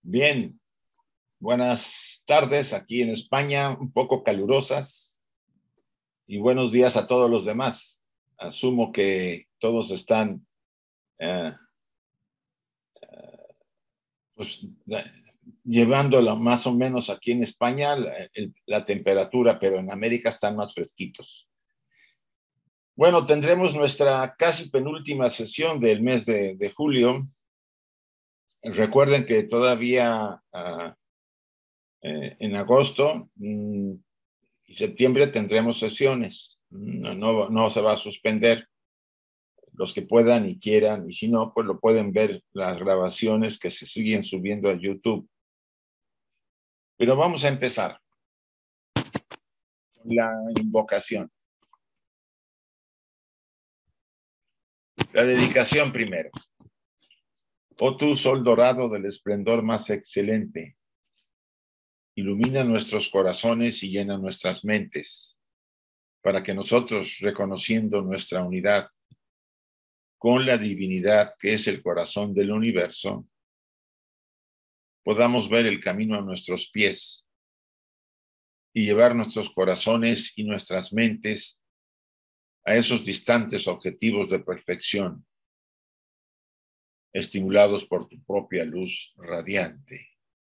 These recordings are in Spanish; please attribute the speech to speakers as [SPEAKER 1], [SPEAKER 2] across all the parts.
[SPEAKER 1] Bien, buenas tardes aquí en España, un poco calurosas, y buenos días a todos los demás. Asumo que todos están pues, llevándolo más o menos aquí en España la temperatura, pero en América están más fresquitos. Bueno, tendremos nuestra casi penúltima sesión del mes de julio. Recuerden que todavía en agosto y septiembre tendremos sesiones. No se va a suspender. Los que puedan y quieran, y si no, pues lo pueden ver las grabaciones que se siguen subiendo a YouTube. Pero vamos a empezar con la invocación. La dedicación primero. Oh tú, sol dorado del esplendor más excelente, ilumina nuestros corazones y llena nuestras mentes, para que nosotros, reconociendo nuestra unidad con la divinidad que es el corazón del universo, podamos ver el camino a nuestros pies y llevar nuestros corazones y nuestras mentes a esos distantes objetivos de perfección, estimulados por tu propia luz radiante.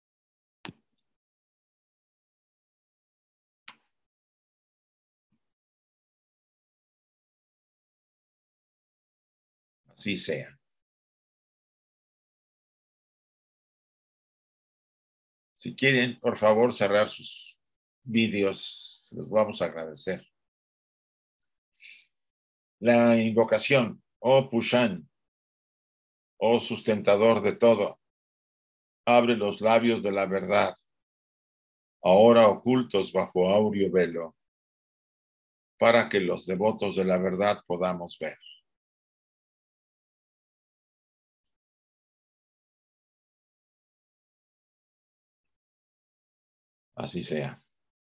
[SPEAKER 1] Así sea. Si quieren, por favor, cerrar sus vídeos, los vamos a agradecer. La invocación, oh Pushan, oh sustentador de todo, abre los labios de la verdad, ahora ocultos bajo áureo velo, para que los devotos de la verdad podamos ver. Así sea.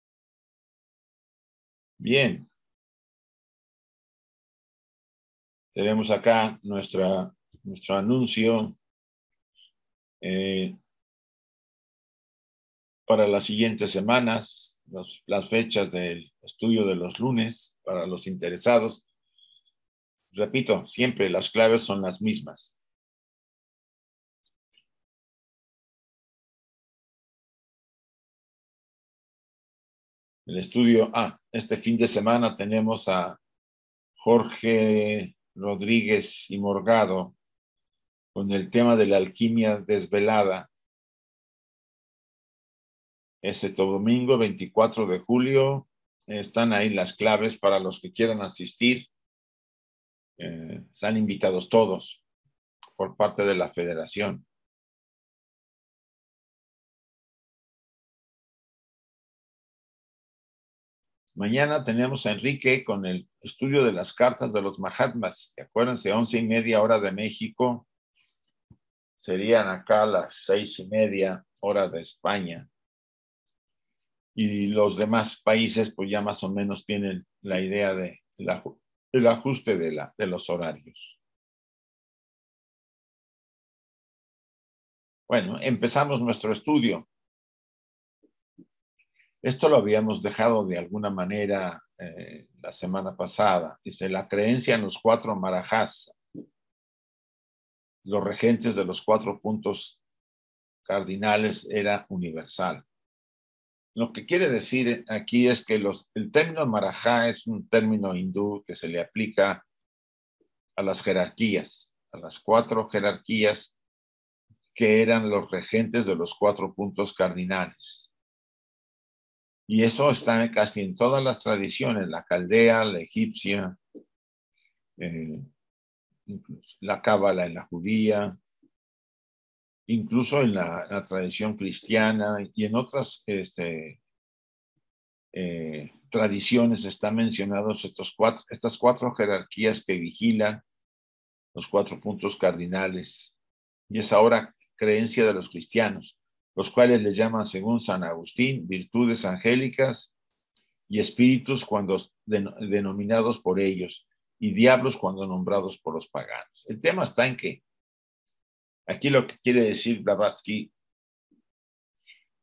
[SPEAKER 1] Bien. Tenemos acá nuestro anuncio para las siguientes semanas, las fechas del estudio de los lunes para los interesados. Repito, siempre las claves son las mismas. El estudio, este fin de semana tenemos a Jorge Rodríguez y Morgado con el tema de la alquimia desvelada. Este domingo 24 de julio están ahí las claves para los que quieran asistir. Están invitados todos por parte de la federación. Mañana tenemos a Enrique con el estudio de las cartas de los Mahatmas. Acuérdense, 11:30 hora de México. Serían acá las 6:30 hora de España. Y los demás países pues ya más o menos tienen la idea del ajuste de los horarios. Bueno, empezamos nuestro estudio. Esto lo habíamos dejado de alguna manera la semana pasada. Dice, la creencia en los 4 marajás, los regentes de los 4 puntos cardinales, era universal. Lo que quiere decir aquí es que el término marajá es un término hindú que se le aplica a las jerarquías, a las 4 jerarquías que eran los regentes de los 4 puntos cardinales. Y eso está casi en todas las tradiciones, la caldea, la egipcia, la cábala en la judía, incluso en la tradición cristiana y en otras tradiciones están mencionados estas 4 jerarquías que vigilan los 4 puntos cardinales. Y es ahora creencia de los cristianos, los cuales le llaman, según San Agustín, virtudes angélicas y espíritus cuando denominados por ellos, y diablos cuando nombrados por los paganos. El tema está en que aquí lo que quiere decir Blavatsky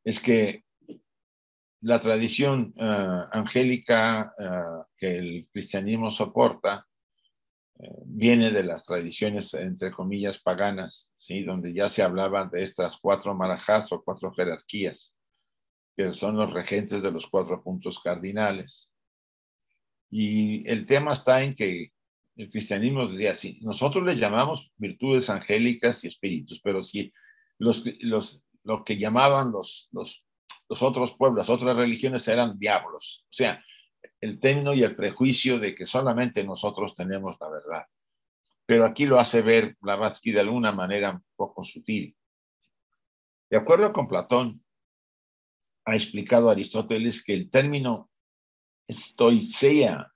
[SPEAKER 1] es que la tradición angélica que el cristianismo soporta viene de las tradiciones, entre comillas, paganas, ¿sí? Donde ya se hablaba de estas 4 marajás o 4 jerarquías, que son los regentes de los 4 puntos cardinales. Y el tema está en que el cristianismo decía así: nosotros les llamamos virtudes angélicas y espíritus, pero si lo que llamaban los otros pueblos, las otras religiones, eran diablos. O sea, el término y el prejuicio de que solamente nosotros tenemos la verdad. Pero aquí lo hace ver Blavatsky de alguna manera un poco sutil. De acuerdo con Platón, ha explicado Aristóteles que el término estoiceia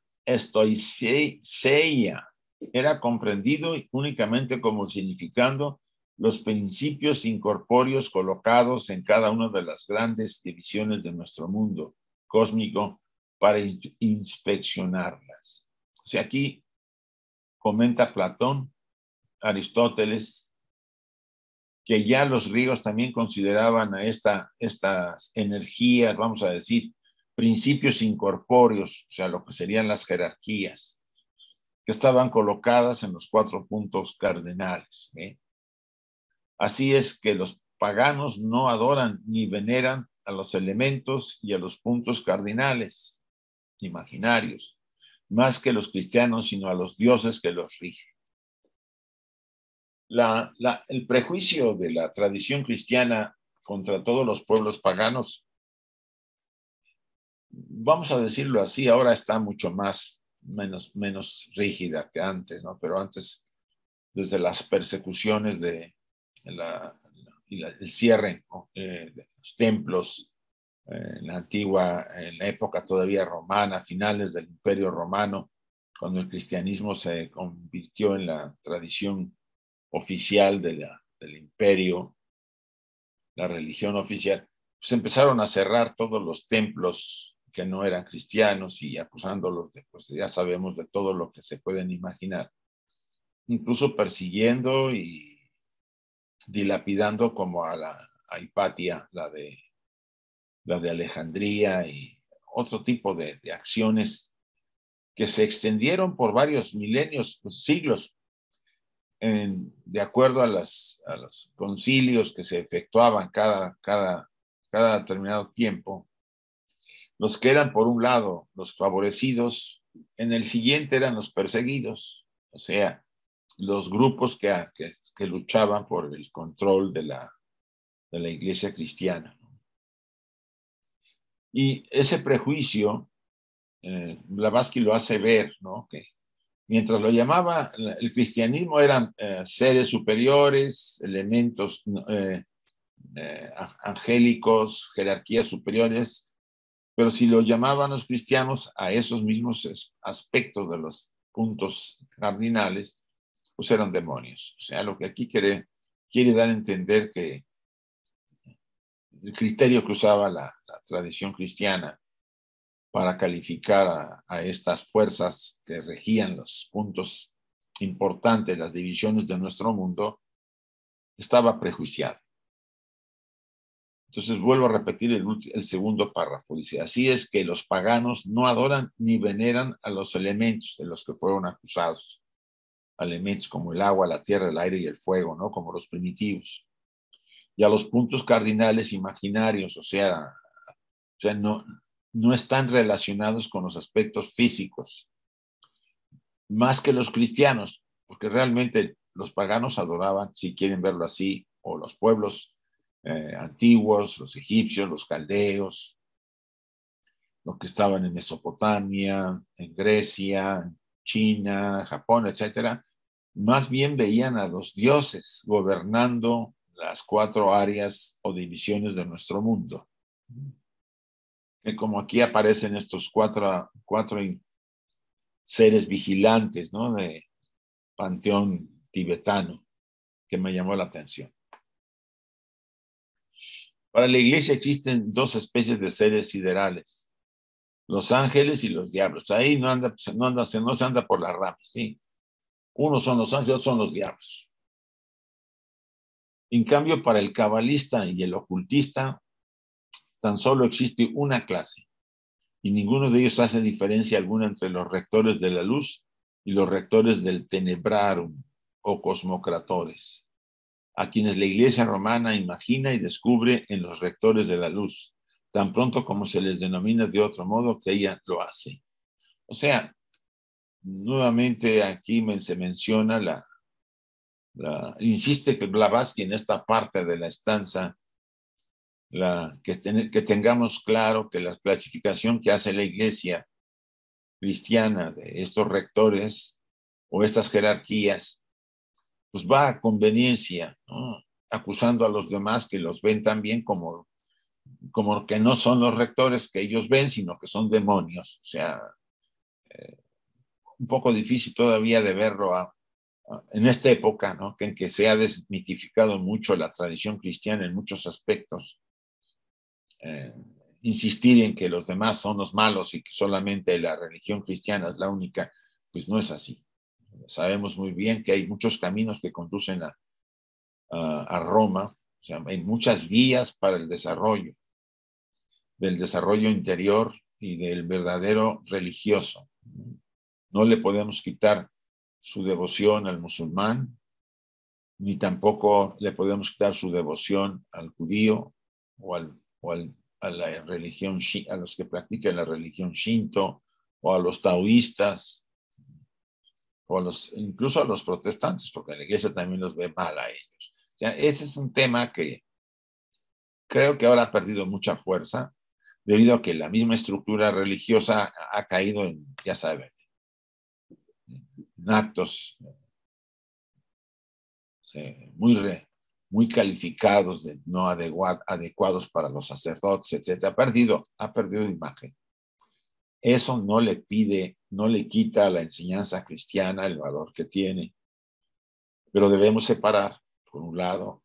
[SPEAKER 1] era comprendido únicamente como significando los principios incorpóreos colocados en cada una de las grandes divisiones de nuestro mundo cósmico para inspeccionarlas. O sea, aquí comenta Platón, Aristóteles, que ya los griegos también consideraban a estas energías, vamos a decir, principios incorpóreos, o sea, lo que serían las jerarquías, que estaban colocadas en los 4 puntos cardinales. Así es que los paganos no adoran ni veneran a los elementos y a los puntos cardinales imaginarios, más que los cristianos, sino a los dioses que los rigen. El prejuicio de la tradición cristiana contra todos los pueblos paganos, vamos a decirlo así, ahora está mucho menos rígida que antes, ¿no? Pero antes, desde las persecuciones el cierre, ¿no? De los templos en la época todavía romana, finales del Imperio Romano, cuando el cristianismo se convirtió en la tradición oficial del imperio, la religión oficial, pues empezaron a cerrar todos los templos que no eran cristianos y acusándolos de, pues ya sabemos, de todo lo que se pueden imaginar, incluso persiguiendo y dilapidando como a Hipatia, la de Alejandría, y otro tipo de acciones que se extendieron por varios milenios, pues, siglos, de acuerdo a los concilios que se efectuaban cada determinado tiempo. Los que eran, por un lado, los favorecidos, en el siguiente eran los perseguidos, o sea, los grupos que luchaban por el control de la iglesia cristiana. Y ese prejuicio, Blavatsky lo hace ver, ¿no? Que mientras lo llamaba el cristianismo, eran seres superiores, elementos angélicos, jerarquías superiores, pero si lo llamaban los cristianos a esos mismos aspectos de los puntos cardinales, pues eran demonios. O sea, lo que aquí quiere dar a entender que el criterio que usaba la tradición cristiana para calificar a estas fuerzas que regían los puntos importantes, las divisiones de nuestro mundo, estaba prejuiciado. Entonces vuelvo a repetir el segundo párrafo. Dice: así es que los paganos no adoran ni veneran a los elementos de los que fueron acusados. Elementos como el agua, la tierra, el aire y el fuego, ¿no? Como los primitivos. Y a los puntos cardinales imaginarios, o sea no están relacionados con los aspectos físicos, más que los cristianos, porque realmente los paganos adoraban, si quieren verlo así, o los pueblos antiguos, los egipcios, los caldeos, los que estaban en Mesopotamia, en Grecia, China, Japón, etcétera, más bien veían a los dioses gobernando las 4 áreas o divisiones de nuestro mundo. Que como aquí aparecen estos cuatro seres vigilantes, ¿no? De panteón tibetano, que me llamó la atención. Para la iglesia existen 2 especies de seres siderales: los ángeles y los diablos. Ahí no se anda por las ramas, ¿sí? Unos son los ángeles, otros son los diablos. En cambio, para el cabalista y el ocultista, tan solo existe una clase y ninguno de ellos hace diferencia alguna entre los rectores de la luz y los rectores del tenebrarum o cosmocratores, a quienes la Iglesia romana imagina y descubre en los rectores de la luz, tan pronto como se les denomina de otro modo que ella lo hace. O sea, nuevamente aquí se menciona insiste que Blavatsky en esta parte de la estanza, que tengamos claro que la clasificación que hace la Iglesia cristiana de estos rectores o estas jerarquías, pues va a conveniencia, ¿no? Acusando a los demás que los ven también como que no son los rectores que ellos ven, sino que son demonios. O sea, un poco difícil todavía de verlo en esta época, ¿no? En que se ha desmitificado mucho la tradición cristiana en muchos aspectos. Insistir en que los demás son los malos y que solamente la religión cristiana es la única, pues no es así. Sabemos muy bien que hay muchos caminos que conducen a Roma, o sea, hay muchas vías para el desarrollo, del desarrollo interior y del verdadero religioso. No le podemos quitar su devoción al musulmán, ni tampoco le podemos quitar su devoción al judío o a la religión, a los que practican la religión Shinto o a los taoístas o incluso a los protestantes, porque la iglesia también los ve mal a ellos. O sea, ese es un tema que creo que ahora ha perdido mucha fuerza debido a que la misma estructura religiosa ha caído en, ya saben, en actos muy calificados, de no adecuados para los sacerdotes, etc. Ha perdido imagen. Eso no le quita a la enseñanza cristiana el valor que tiene, pero debemos separar, por un lado,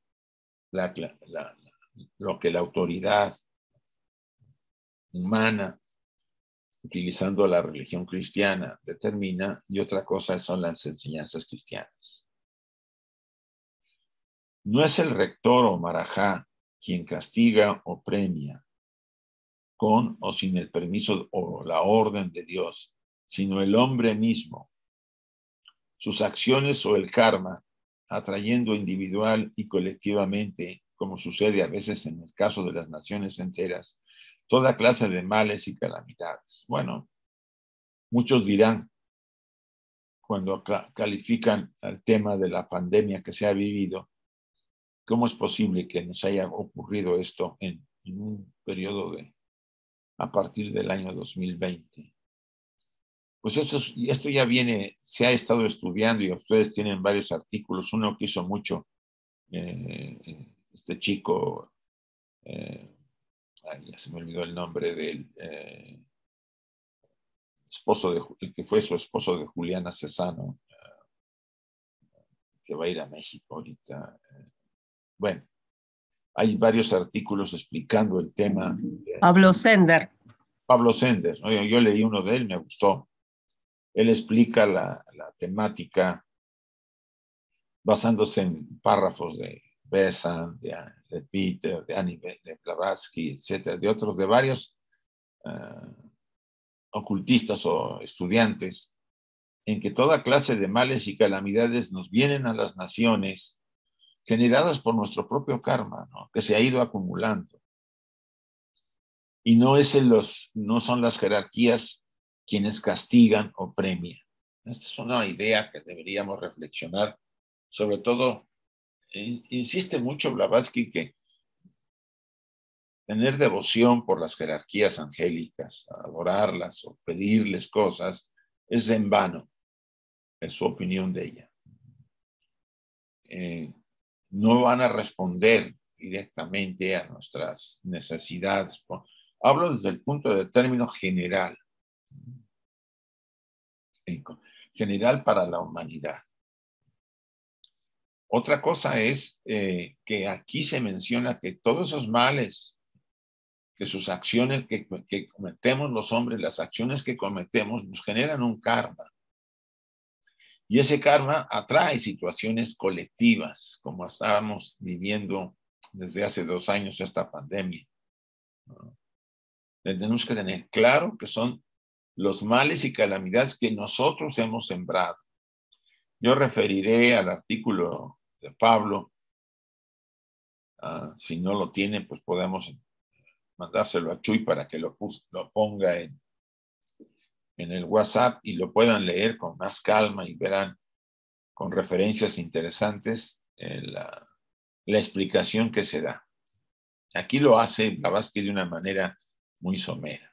[SPEAKER 1] lo que la autoridad humana, utilizando la religión cristiana, determina, y otra cosa son las enseñanzas cristianas. No es el rector o marajá quien castiga o premia, con o sin el permiso o la orden de Dios, sino el hombre mismo. Sus acciones o el karma, atrayendo individual y colectivamente, como sucede a veces en el caso de las naciones enteras, toda clase de males y calamidades. Bueno, muchos dirán, cuando califican el tema de la pandemia que se ha vivido, ¿cómo es posible que nos haya ocurrido esto en un periodo a partir del año 2020? Pues esto ya se ha estado estudiando y ustedes tienen varios artículos. Uno que hizo mucho este chico, ya se me olvidó el nombre del el que fue su esposo de Juliana Cesano, que va a ir a México ahorita. Bueno, hay varios artículos explicando el tema.
[SPEAKER 2] Pablo Sender.
[SPEAKER 1] Pablo Sender, ¿no? Yo leí uno de él, me gustó. Él explica la temática basándose en párrafos de Besant, de Peter, de Annie, de Blavatsky, etcétera, de varios ocultistas o estudiantes, en que toda clase de males y calamidades nos vienen a las naciones generadas por nuestro propio karma, ¿no? Que se ha ido acumulando. Y no son las jerarquías quienes castigan o premian. Esta es una idea que deberíamos reflexionar. Sobre todo, insiste mucho Blavatsky que tener devoción por las jerarquías angélicas, adorarlas o pedirles cosas, es en vano, es su opinión de ella. No van a responder directamente a nuestras necesidades. Hablo desde el punto de término general, general para la humanidad. Otra cosa es que aquí se menciona que todos esos males, que sus acciones que cometemos los hombres, las acciones que cometemos nos generan un karma. Y ese karma atrae situaciones colectivas, como estábamos viviendo desde hace 2 años esta pandemia. Tenemos que tener claro que son los males y calamidades que nosotros hemos sembrado. Yo referiré al artículo de Pablo. Si no lo tiene, pues podemos mandárselo a Chuy para que lo ponga en el WhatsApp y lo puedan leer con más calma y verán con referencias interesantes la explicación que se da. Aquí lo hace Blavatsky de una manera muy somera.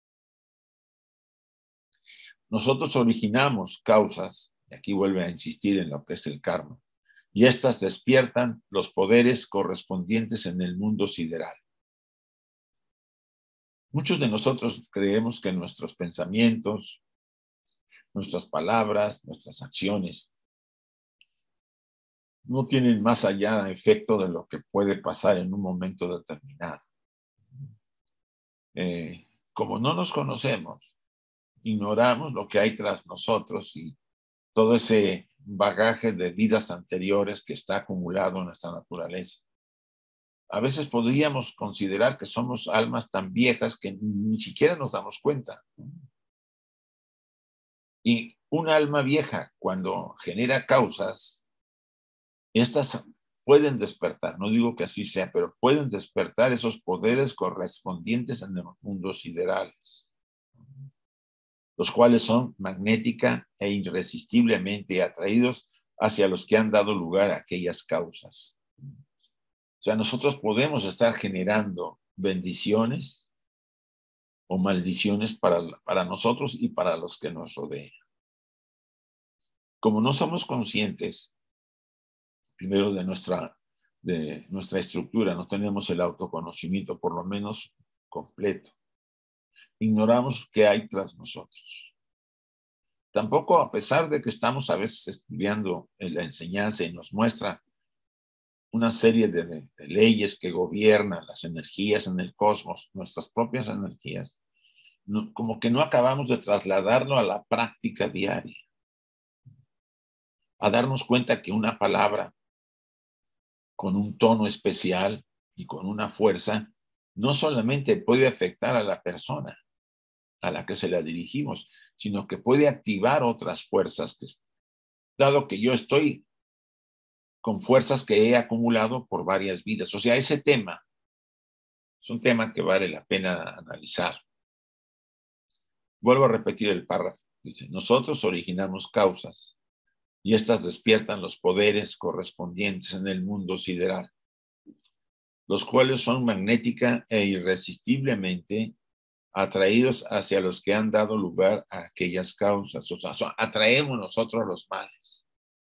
[SPEAKER 1] Nosotros originamos causas, y aquí vuelve a insistir en lo que es el karma, y estas despiertan los poderes correspondientes en el mundo sideral. Muchos de nosotros creemos que nuestros pensamientos, nuestras palabras, nuestras acciones no tienen más allá efecto de lo que puede pasar en un momento determinado. Como no nos conocemos, ignoramos lo que hay tras nosotros y todo ese bagaje de vidas anteriores que está acumulado en nuestra naturaleza. A veces podríamos considerar que somos almas tan viejas que ni siquiera nos damos cuenta. Y un alma vieja, cuando genera causas, estas pueden despertar, no digo que así sea, pero pueden despertar esos poderes correspondientes en los mundos siderales, los cuales son magnética e irresistiblemente atraídos hacia los que han dado lugar a aquellas causas. O sea, nosotros podemos estar generando bendiciones o maldiciones para nosotros y para los que nos rodean. Como no somos conscientes, primero de nuestra estructura, no tenemos el autoconocimiento por lo menos completo. Ignoramos qué hay tras nosotros. Tampoco, a pesar de que estamos a veces estudiando en la enseñanza y nos muestra una serie de leyes que gobiernan las energías en el cosmos, nuestras propias energías, como que no acabamos de trasladarlo a la práctica diaria, a darnos cuenta que una palabra con un tono especial y con una fuerza no solamente puede afectar a la persona a la que se la dirigimos, sino que puede activar otras fuerzas, dado que yo estoy con fuerzas que he acumulado por varias vidas. O sea, ese tema es un tema que vale la pena analizar. Vuelvo a repetir el párrafo. Dice, nosotros originamos causas y estas despiertan los poderes correspondientes en el mundo sideral, los cuales son magnética e irresistiblemente atraídos hacia los que han dado lugar a aquellas causas. O sea, atraemos nosotros los males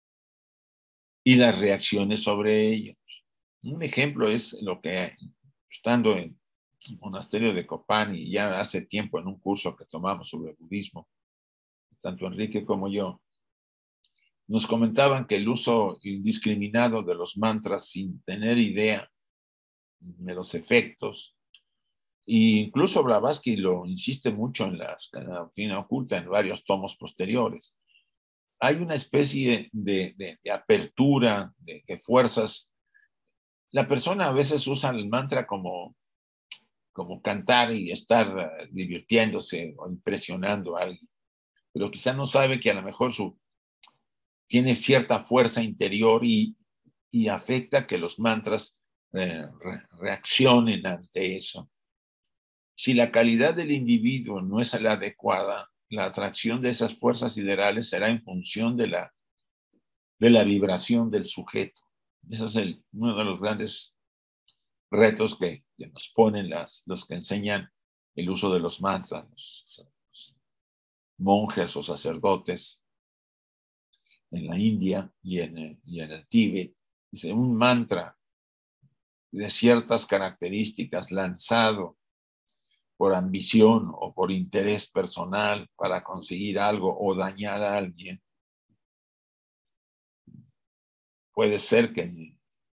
[SPEAKER 1] y las reacciones sobre ellos. Un ejemplo es lo que, estando en el monasterio de Copán y ya hace tiempo en un curso que tomamos sobre budismo, tanto Enrique como yo, nos comentaban que el uso indiscriminado de los mantras sin tener idea de los efectos, e incluso Blavatsky lo insiste mucho en la doctrina oculta en varios tomos posteriores, hay una especie de apertura, de fuerzas. La persona a veces usa el mantra como cantar y estar divirtiéndose o impresionando a alguien, pero quizá no sabe que a lo mejor tiene cierta fuerza interior y afecta que los mantras reaccionen ante eso. Si la calidad del individuo no es la adecuada, la atracción de esas fuerzas siderales será en función de la vibración del sujeto. Ese es uno de los grandes retos que nos ponen los que enseñan el uso de los mantras, los monjes o sacerdotes en la India y en el Tíbet. Dice, un mantra de ciertas características lanzado por ambición o por interés personal para conseguir algo o dañar a alguien, puede ser que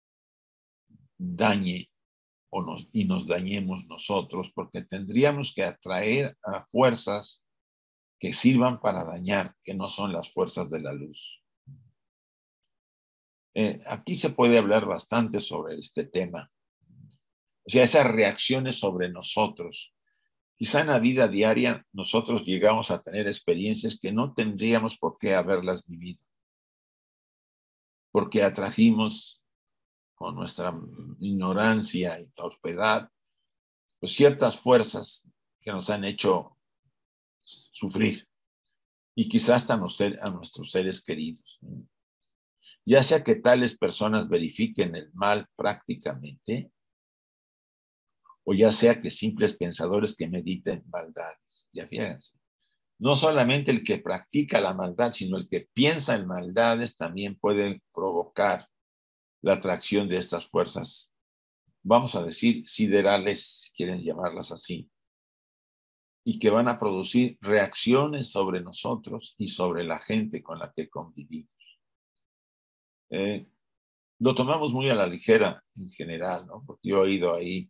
[SPEAKER 1] dañe y nos dañemos nosotros, porque tendríamos que atraer a fuerzas que sirvan para dañar, que no son las fuerzas de la luz. Aquí se puede hablar bastante sobre este tema. O sea, esas reacciones sobre nosotros. Quizá en la vida diaria nosotros llegamos a tener experiencias que no tendríamos por qué haberlas vivido, porque atrajimos con nuestra ignorancia y torpedad, pues ciertas fuerzas que nos han hecho sufrir y quizás hasta a nuestros seres queridos. Ya sea que tales personas verifiquen el mal prácticamente, o ya sea que simples pensadores que mediten maldades. Ya fíjense. No solamente el que practica la maldad, sino el que piensa en maldades también puede provocar la atracción de estas fuerzas, vamos a decir, siderales, si quieren llamarlas así, y que van a producir reacciones sobre nosotros y sobre la gente con la que convivimos. Lo tomamos muy a la ligera en general, ¿no? Porque yo he oído ahí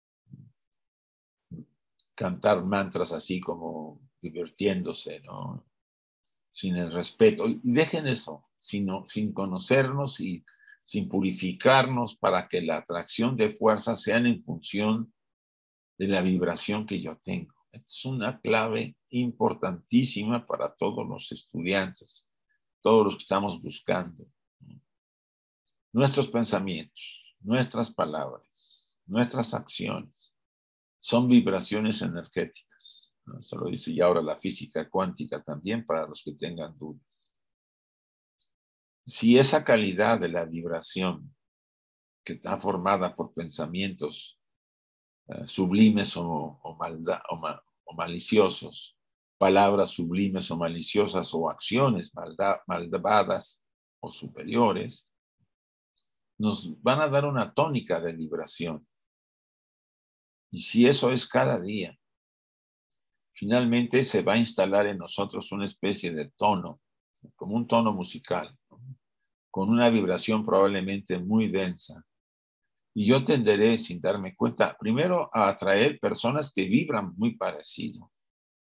[SPEAKER 1] cantar mantras así como divirtiéndose, ¿no? Sin el respeto. Y dejen eso, sin conocernos y sin purificarnos para que la atracción de fuerzas sean en función de la vibración que yo tengo. Es una clave importantísima para todos los estudiantes, todos los que estamos buscando. Nuestros pensamientos, nuestras palabras, nuestras acciones son vibraciones energéticas. Eso lo dice ya ahora la física cuántica también para los que tengan dudas. Si esa calidad de la vibración que está formada por pensamientos sublimes o maliciosos, palabras sublimes o maliciosas o acciones malvadas o superiores, nos van a dar una tónica de vibración. Y si eso es cada día, finalmente se va a instalar en nosotros una especie de tono, como un tono musical, ¿no? Con una vibración probablemente muy densa. Y yo tenderé, sin darme cuenta, primero a atraer personas que vibran muy parecido.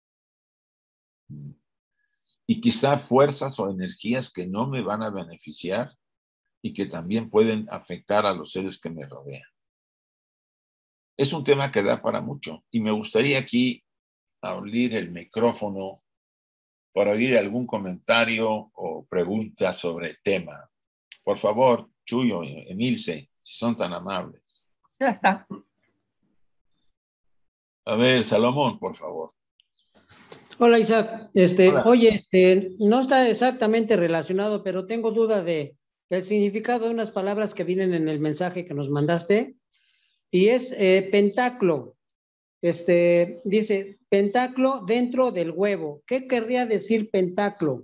[SPEAKER 1] Y quizá fuerzas o energías que no me van a beneficiar y que también pueden afectar a los seres que me rodean. Es un tema que da para mucho y me gustaría aquí abrir el micrófono para oír algún comentario o pregunta sobre el tema. Por favor, Chuyo, Emilce, si son tan amables.
[SPEAKER 2] Ya está.
[SPEAKER 1] A ver, Salomón, por favor.
[SPEAKER 3] Hola Isaac,
[SPEAKER 1] Hola.
[SPEAKER 3] oye, no está exactamente relacionado, pero tengo duda del significado de unas palabras que vienen en el mensaje que nos mandaste, y es pentáculo. Dice pentáculo dentro del huevo. ¿Qué querría decir pentáculo?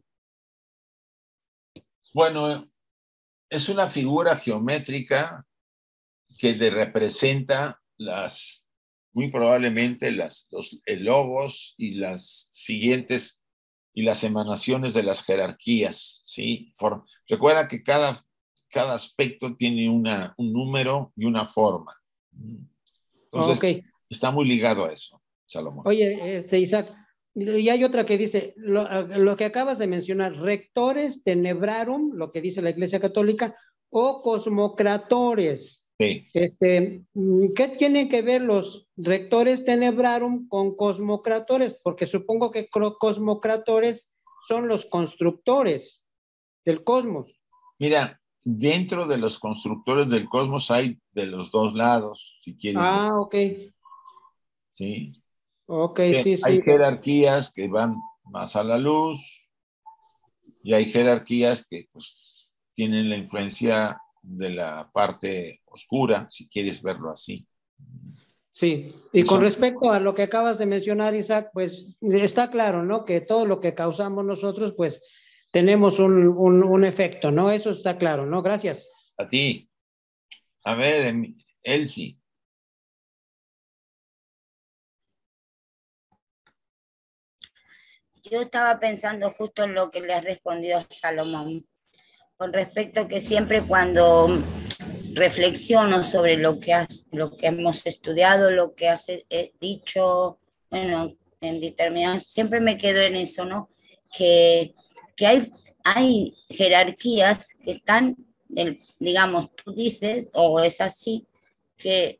[SPEAKER 1] Bueno, es una figura geométrica que representa muy probablemente los logos y las siguientes y las emanaciones de las jerarquías, ¿sí? Recuerda que cada aspecto tiene un número y una forma. Entonces,
[SPEAKER 3] Ok.
[SPEAKER 1] está muy ligado a eso, Salomón.
[SPEAKER 3] Oye, Isaac, y hay otra que dice, lo que acabas de mencionar, rectores tenebrarum, lo que dice la Iglesia Católica, o cosmocratores.
[SPEAKER 1] Sí.
[SPEAKER 3] ¿Qué tienen que ver los rectores tenebrarum con cosmocratores? Porque supongo que cosmocratores son los constructores del cosmos.
[SPEAKER 1] Mira, dentro de los constructores del cosmos hay de los dos lados, si quieres ver.
[SPEAKER 3] Ah, ok.
[SPEAKER 1] ¿Sí?
[SPEAKER 3] Ok, sí,
[SPEAKER 1] Hay
[SPEAKER 3] sí.
[SPEAKER 1] jerarquías que van más a la luz y hay jerarquías que pues, tienen la influencia de la parte oscura, si quieres verlo así.
[SPEAKER 3] Sí, y con respecto a lo que acabas de mencionar, Isaac, pues está claro, ¿no? Que todo lo que causamos nosotros, pues tenemos un efecto, ¿no? Eso está claro, ¿no? Gracias.
[SPEAKER 1] A ti. A ver, Elsie.
[SPEAKER 4] Yo estaba pensando justo en lo que le has respondido a Salomón, con respecto a que siempre cuando reflexiono sobre lo que hemos estudiado, lo que has dicho, bueno, en determinadas, siempre me quedo en eso, ¿no? Que hay jerarquías que están, digamos, tú dices, o es así, que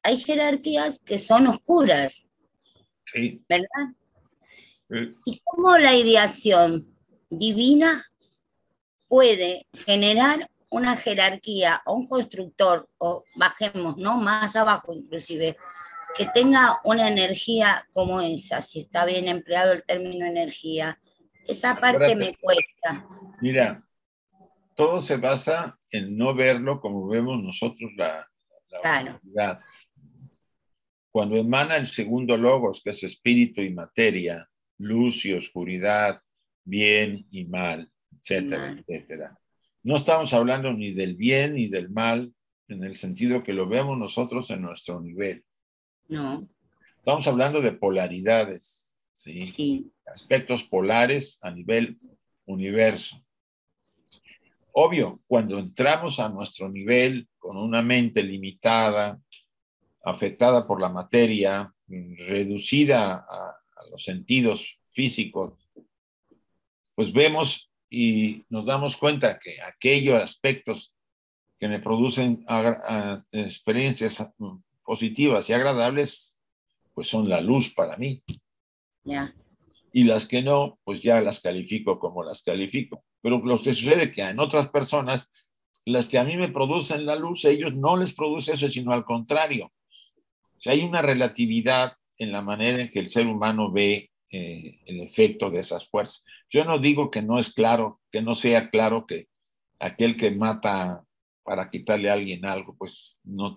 [SPEAKER 4] hay jerarquías que son oscuras,
[SPEAKER 1] Sí.
[SPEAKER 4] ¿verdad?
[SPEAKER 1] Sí.
[SPEAKER 4] Y cómo la ideación divina puede generar una jerarquía o un constructor, o bajemos, ¿no? Más abajo inclusive, que tenga una energía como esa, si está bien empleado el término energía. Esa parte me cuesta.
[SPEAKER 1] Mira, todo se basa en no verlo como vemos nosotros la
[SPEAKER 4] Claro.
[SPEAKER 1] oscuridad. Cuando emana el segundo logos, que es espíritu y materia, luz y oscuridad, bien y mal, etcétera, etcétera. No estamos hablando ni del bien ni del mal en el sentido que lo vemos nosotros en nuestro nivel.
[SPEAKER 4] No.
[SPEAKER 1] Estamos hablando de polaridades, ¿sí?
[SPEAKER 4] Sí.
[SPEAKER 1] Aspectos polares a nivel universo. Obvio, cuando entramos a nuestro nivel con una mente limitada, afectada por la materia, reducida a los sentidos físicos, pues vemos y nos damos cuenta que aquellos aspectos que me producen experiencias positivas y agradables, pues son la luz para mí.
[SPEAKER 4] Yeah.
[SPEAKER 1] Y las que no, pues ya las califico como las califico. Pero lo que sucede es que en otras personas, las que a mí me producen la luz, a ellos no les produce eso, sino al contrario. O sea, hay una relatividad en la manera en que el ser humano ve el efecto de esas fuerzas. Yo no digo que no es claro, que no sea claro que aquel que mata para quitarle a alguien algo, pues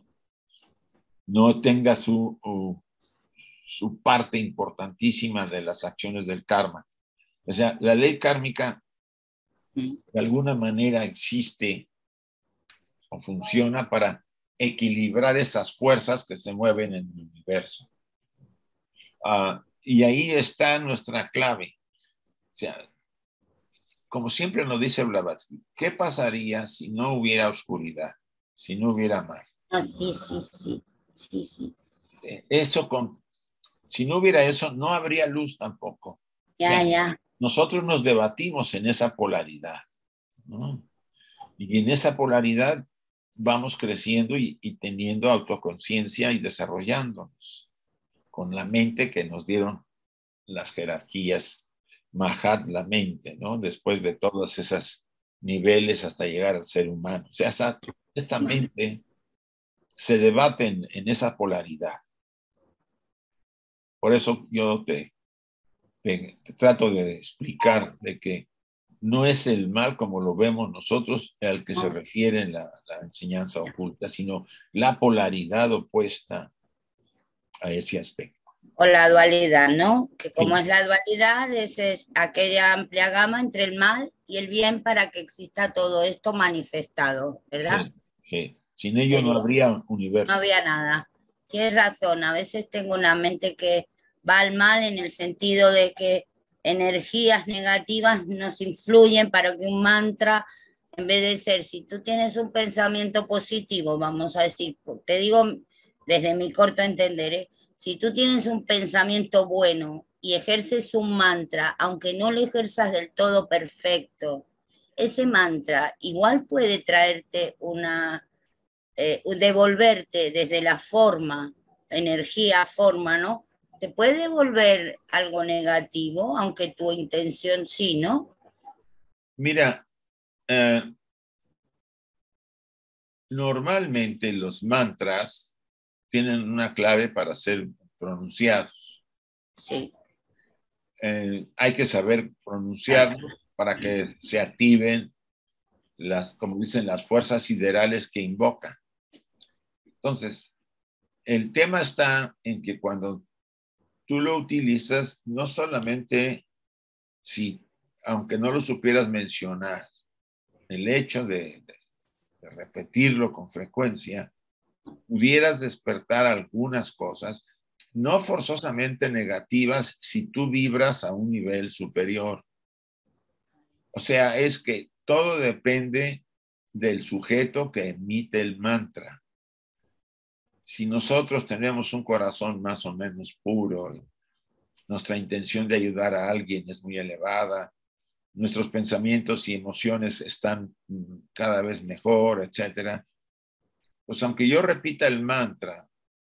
[SPEAKER 1] no tenga su parte importantísima de las acciones del karma. O sea, la ley kármica de alguna manera existe o funciona para equilibrar esas fuerzas que se mueven en el universo. Y ahí está nuestra clave. O sea, como siempre nos dice Blavatsky, ¿qué pasaría si no hubiera oscuridad, si no hubiera mal?
[SPEAKER 4] Ah, sí.
[SPEAKER 1] Si no hubiera eso, no habría luz tampoco.
[SPEAKER 4] Ya.
[SPEAKER 1] Nosotros nos debatimos en esa polaridad, ¿no? Y en esa polaridad vamos creciendo y teniendo autoconciencia y desarrollándonos con la mente que nos dieron las jerarquías Mahat, la mente, ¿no? Después de todos esos niveles hasta llegar al ser humano. O sea, esta mente se debate en esa polaridad. Por eso yo te trato de explicar de que no es el mal como lo vemos nosotros al que se refiere en la enseñanza oculta, sino la polaridad opuesta a ese aspecto.
[SPEAKER 4] O la dualidad, ¿no? Que como
[SPEAKER 1] Sí.
[SPEAKER 4] es la dualidad, es aquella amplia gama entre el mal y el bien para que exista todo esto manifestado, ¿verdad?
[SPEAKER 1] Sí. Sin ello no habría universo.
[SPEAKER 4] No había nada. Tienes razón, a veces tengo una mente que va al mal en el sentido de que energías negativas nos influyen para que un mantra, en vez de ser, si tú tienes un pensamiento positivo, vamos a decir, te digo desde mi corto entender, ¿eh? Si tú tienes un pensamiento bueno y ejerces un mantra, aunque no lo ejerzas del todo perfecto, ese mantra igual puede traerte devolverte desde la forma, energía, forma, ¿no? Te puede devolver algo negativo, aunque tu intención sí, ¿no?
[SPEAKER 1] Mira, normalmente los mantras tienen una clave para ser pronunciados.
[SPEAKER 4] Sí.
[SPEAKER 1] Hay que saber pronunciarlos para que se activen como dicen, las fuerzas siderales que invocan. Entonces, el tema está en que cuando tú lo utilizas, no solamente aunque no lo supieras mencionar, el hecho de repetirlo con frecuencia, pudieras despertar algunas cosas, no forzosamente negativas si tú vibras a un nivel superior. O sea, es que todo depende del sujeto que emite el mantra. Si nosotros tenemos un corazón más o menos puro, nuestra intención de ayudar a alguien es muy elevada, nuestros pensamientos y emociones están cada vez mejor, etcétera, pues aunque yo repita el mantra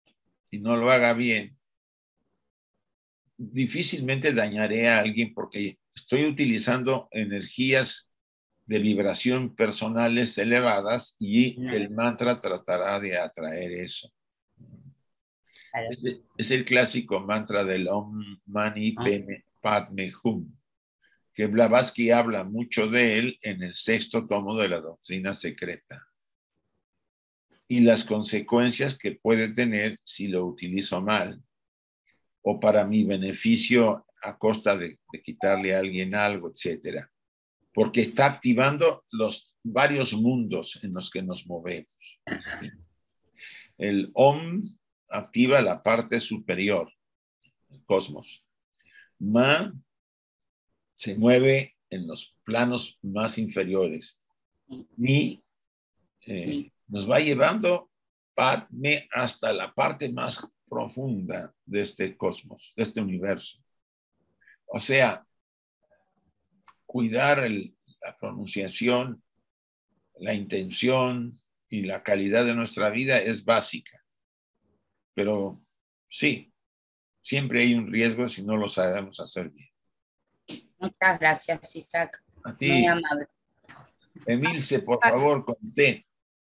[SPEAKER 1] y no lo haga bien, difícilmente dañaré a alguien porque estoy utilizando energías de vibración personales elevadas y el mantra tratará de atraer eso.
[SPEAKER 4] Claro.
[SPEAKER 1] Es el clásico mantra del Om Mani Padme Hum, que Blavatsky habla mucho de él en el 6º tomo de la Doctrina Secreta y las consecuencias que puede tener si lo utilizo mal o para mi beneficio a costa de quitarle a alguien algo, etcétera, porque está activando los varios mundos en los que nos movemos. ¿Sí? El Om activa la parte superior, el cosmos. Ma se mueve en los planos más inferiores. Ni nos va llevando Padme hasta la parte más profunda de este cosmos, de este universo. O sea, cuidar la pronunciación, la intención y la calidad de nuestra vida es básica. Pero sí, siempre hay un riesgo si no lo sabemos hacer bien.
[SPEAKER 4] Muchas gracias, Isaac.
[SPEAKER 1] A ti.
[SPEAKER 4] Muy amable.
[SPEAKER 1] Emilce, por favor, con usted.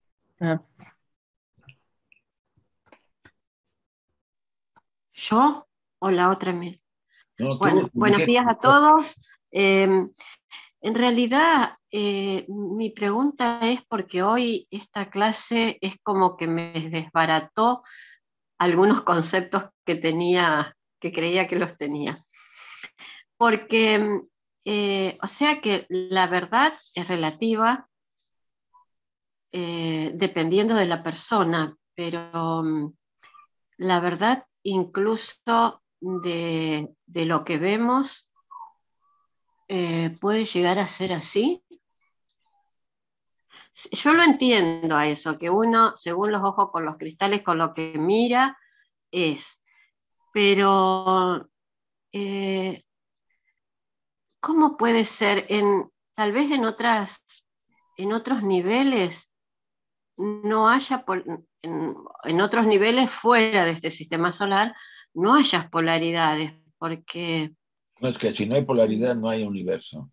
[SPEAKER 2] ¿Yo o la otra Emil?
[SPEAKER 1] No,
[SPEAKER 2] bueno, buenos días a todos. En realidad, mi pregunta es porque hoy esta clase es como que me desbarató algunos conceptos que tenía, que creía que los tenía. Porque, o sea que la verdad es relativa, dependiendo de la persona, pero la verdad incluso de lo que vemos puede llegar a ser así. Yo lo entiendo a eso, que uno, según los ojos con los cristales, con lo que mira, es. Pero, ¿cómo puede ser? Tal vez en otros niveles no haya, en otros niveles fuera de este sistema solar, no haya polaridades, porque...
[SPEAKER 1] No, es que si no hay polaridad, no hay universo.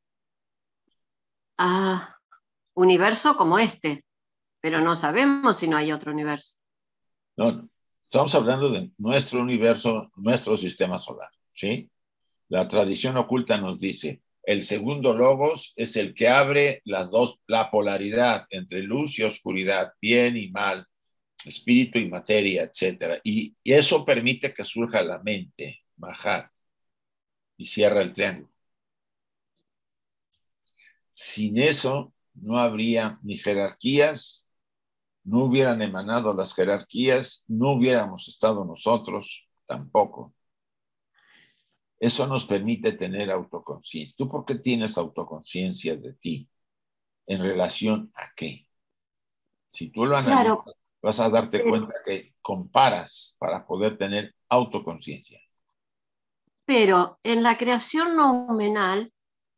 [SPEAKER 2] Universo como este, pero no sabemos si no hay otro universo.
[SPEAKER 1] No, estamos hablando de nuestro universo, nuestro sistema solar, ¿sí? La tradición oculta nos dice, el segundo logos es el que abre la polaridad entre luz y oscuridad, bien y mal, espíritu y materia, etc. Y eso permite que surja la mente, Mahat, y cierra el triángulo. Sin eso no habría ni jerarquías, no hubieran emanado las jerarquías, no hubiéramos estado nosotros tampoco. Eso nos permite tener autoconciencia. ¿Tú por qué tienes autoconciencia de ti? ¿En relación a qué? Si tú lo analizas, claro, vas a darte cuenta que comparas para poder tener autoconciencia.
[SPEAKER 2] Pero en la creación nominal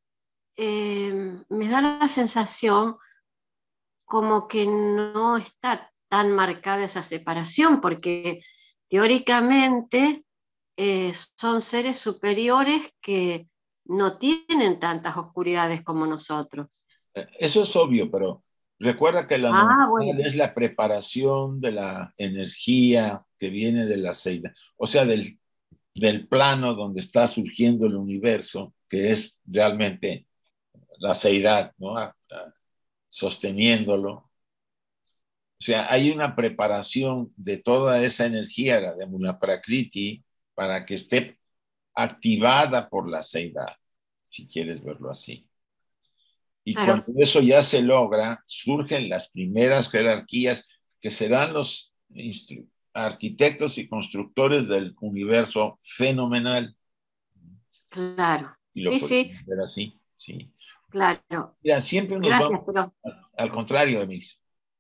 [SPEAKER 2] me da la sensación como que no está tan marcada esa separación, porque teóricamente son seres superiores que no tienen tantas oscuridades como nosotros.
[SPEAKER 1] Eso es obvio, pero recuerda que la nominal es la preparación de la energía que viene de la seida, o sea, del plano donde está surgiendo el universo, que es realmente la seidad, ¿no? Sosteniéndolo. O sea, hay una preparación de toda esa energía, la de Mula Prakriti, para que esté activada por la seidad, si quieres verlo así. Y claro, cuando eso ya se logra, surgen las primeras jerarquías que serán los arquitectos y constructores del universo fenomenal.
[SPEAKER 2] Claro.
[SPEAKER 1] Y lo
[SPEAKER 2] sí.
[SPEAKER 1] ver así, sí.
[SPEAKER 2] Claro.
[SPEAKER 1] Mira, siempre nos vamos al contrario, Emilce.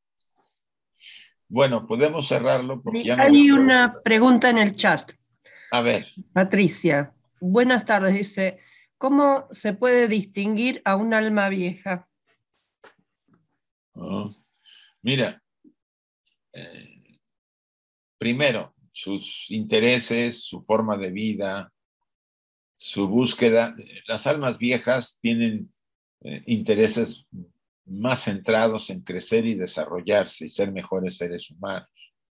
[SPEAKER 1] Bueno, podemos cerrarlo porque ya no
[SPEAKER 5] hay una pregunta en el chat.
[SPEAKER 1] A ver.
[SPEAKER 5] Patricia, buenas tardes, dice, ¿cómo se puede distinguir a un alma vieja?
[SPEAKER 1] Mira, primero, sus intereses, su forma de vida, su búsqueda. Las almas viejas tienen intereses más centrados en crecer y desarrollarse y ser mejores seres humanos.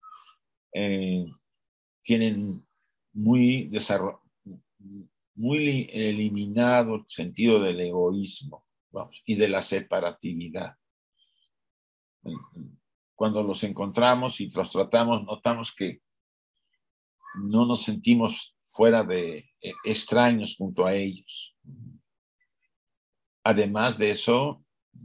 [SPEAKER 1] Tienen muy eliminado el sentido del egoísmo, vamos, y de la separatividad. Cuando los encontramos y los tratamos, notamos que no nos sentimos fuera de extraños junto a ellos. Además de eso,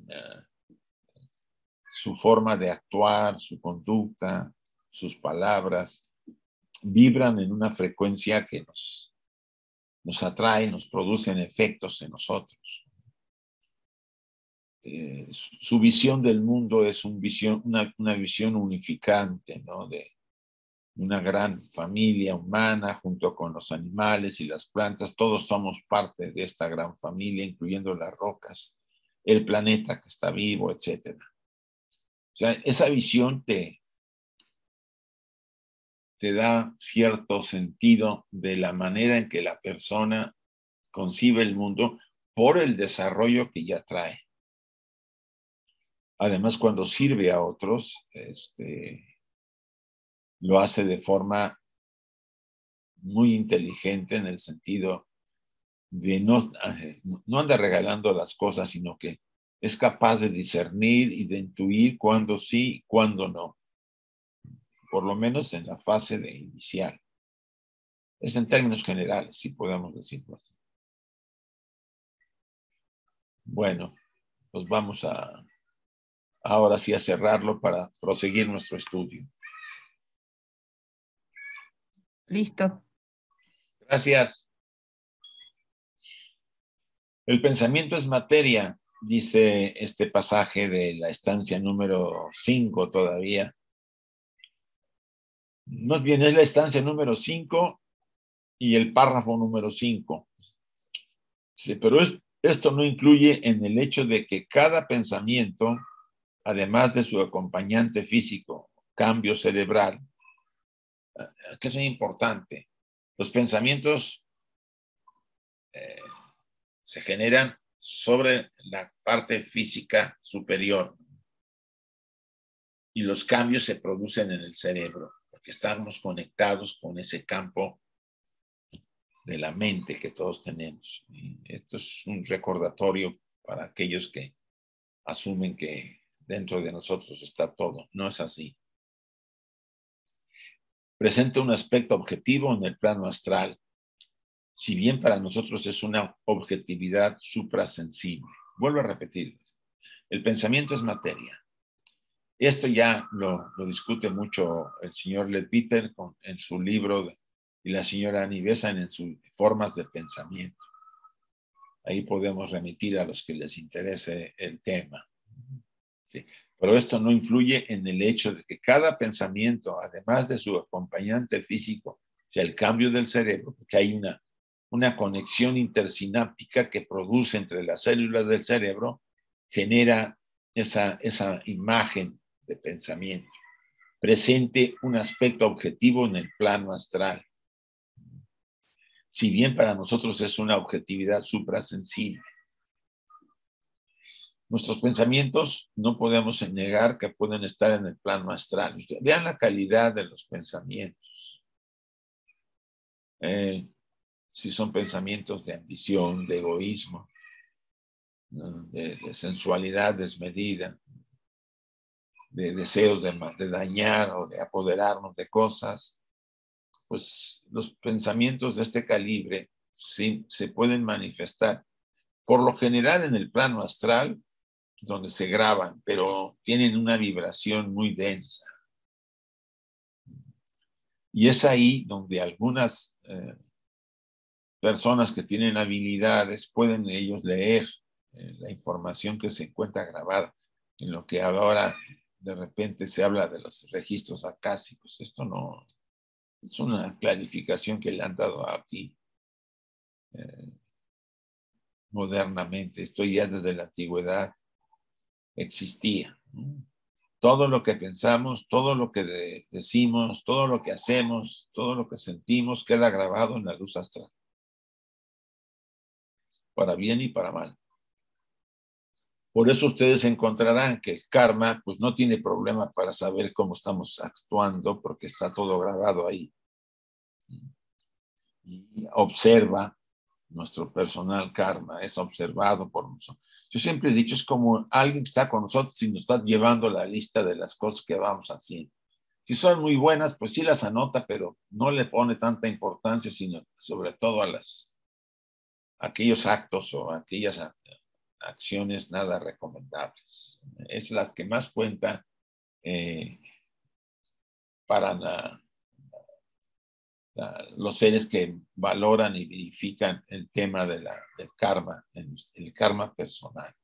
[SPEAKER 1] su forma de actuar, su conducta, sus palabras, vibran en una frecuencia que nos atrae, nos producen efectos en nosotros. Su visión del mundo es una visión unificante, ¿no? De una gran familia humana junto con los animales y las plantas. Todos somos parte de esta gran familia, incluyendo las rocas, el planeta que está vivo, etc. O sea, esa visión te da cierto sentido de la manera en que la persona concibe el mundo por el desarrollo que ya trae. Además, cuando sirve a otros, lo hace de forma muy inteligente en el sentido de no anda regalando las cosas, sino que es capaz de discernir y de intuir cuándo sí y cuándo no. Por lo menos en la fase de inicial. Es en términos generales, si podemos decirlo así. Bueno, pues vamos ahora sí a cerrarlo para proseguir nuestro estudio.
[SPEAKER 5] Listo.
[SPEAKER 1] Gracias. El pensamiento es materia, dice este pasaje de la estancia número 5 todavía. Más bien es la estancia número 5 y el párrafo número 5. Sí, pero esto no incluye en el hecho de que cada pensamiento, además de su acompañante físico, cambio cerebral, que es muy importante. Los pensamientos se generan sobre la parte física superior y los cambios se producen en el cerebro, porque estamos conectados con ese campo de la mente que todos tenemos. Y esto es un recordatorio para aquellos que asumen que dentro de nosotros está todo. No es así. Presenta un aspecto objetivo en el plano astral, si bien para nosotros es una objetividad suprasensible. Vuelvo a repetirles. El pensamiento es materia. Esto ya lo discute mucho el señor Leadbeater en su libro y la señora Annie Besant en sus formas de pensamiento. Ahí podemos remitir a los que les interese el tema. Sí. Pero esto no influye en el hecho de que cada pensamiento, además de su acompañante físico, o sea, el cambio del cerebro, porque hay una conexión intersináptica que produce entre las células del cerebro, genera esa imagen de pensamiento. Presente un aspecto objetivo en el plano astral. Si bien para nosotros es una objetividad suprasensible. Nuestros pensamientos no podemos negar que pueden estar en el plano astral. Vean la calidad de los pensamientos. Si son pensamientos de ambición, de egoísmo, de sensualidad desmedida, de deseos de dañar o de apoderarnos de cosas, pues los pensamientos de este calibre sí se pueden manifestar. Por lo general en el plano astral, donde se graban, pero tienen una vibración muy densa. Y es ahí donde algunas personas que tienen habilidades pueden ellos leer la información que se encuentra grabada, en lo que ahora de repente se habla de los registros acásicos. Esto no es una clarificación que le han dado aquí modernamente. Esto ya desde la antigüedad existía, ¿no? todo lo que pensamos, todo lo que decimos, todo lo que hacemos, todo lo que sentimos queda grabado en la luz astral. Para bien y para mal. Por eso ustedes encontrarán que el karma pues no tiene problema para saber cómo estamos actuando porque está todo grabado ahí. Y observa nuestro personal karma, es observado por nosotros. Yo siempre he dicho, es como alguien que está con nosotros y nos está llevando la lista de las cosas que vamos haciendo. Si son muy buenas, pues sí las anota, pero no le pone tanta importancia, sino sobre todo a aquellos actos o aquellas acciones nada recomendables. Es las que más cuentan para los seres que valoran y verifican el tema del karma, el karma personal.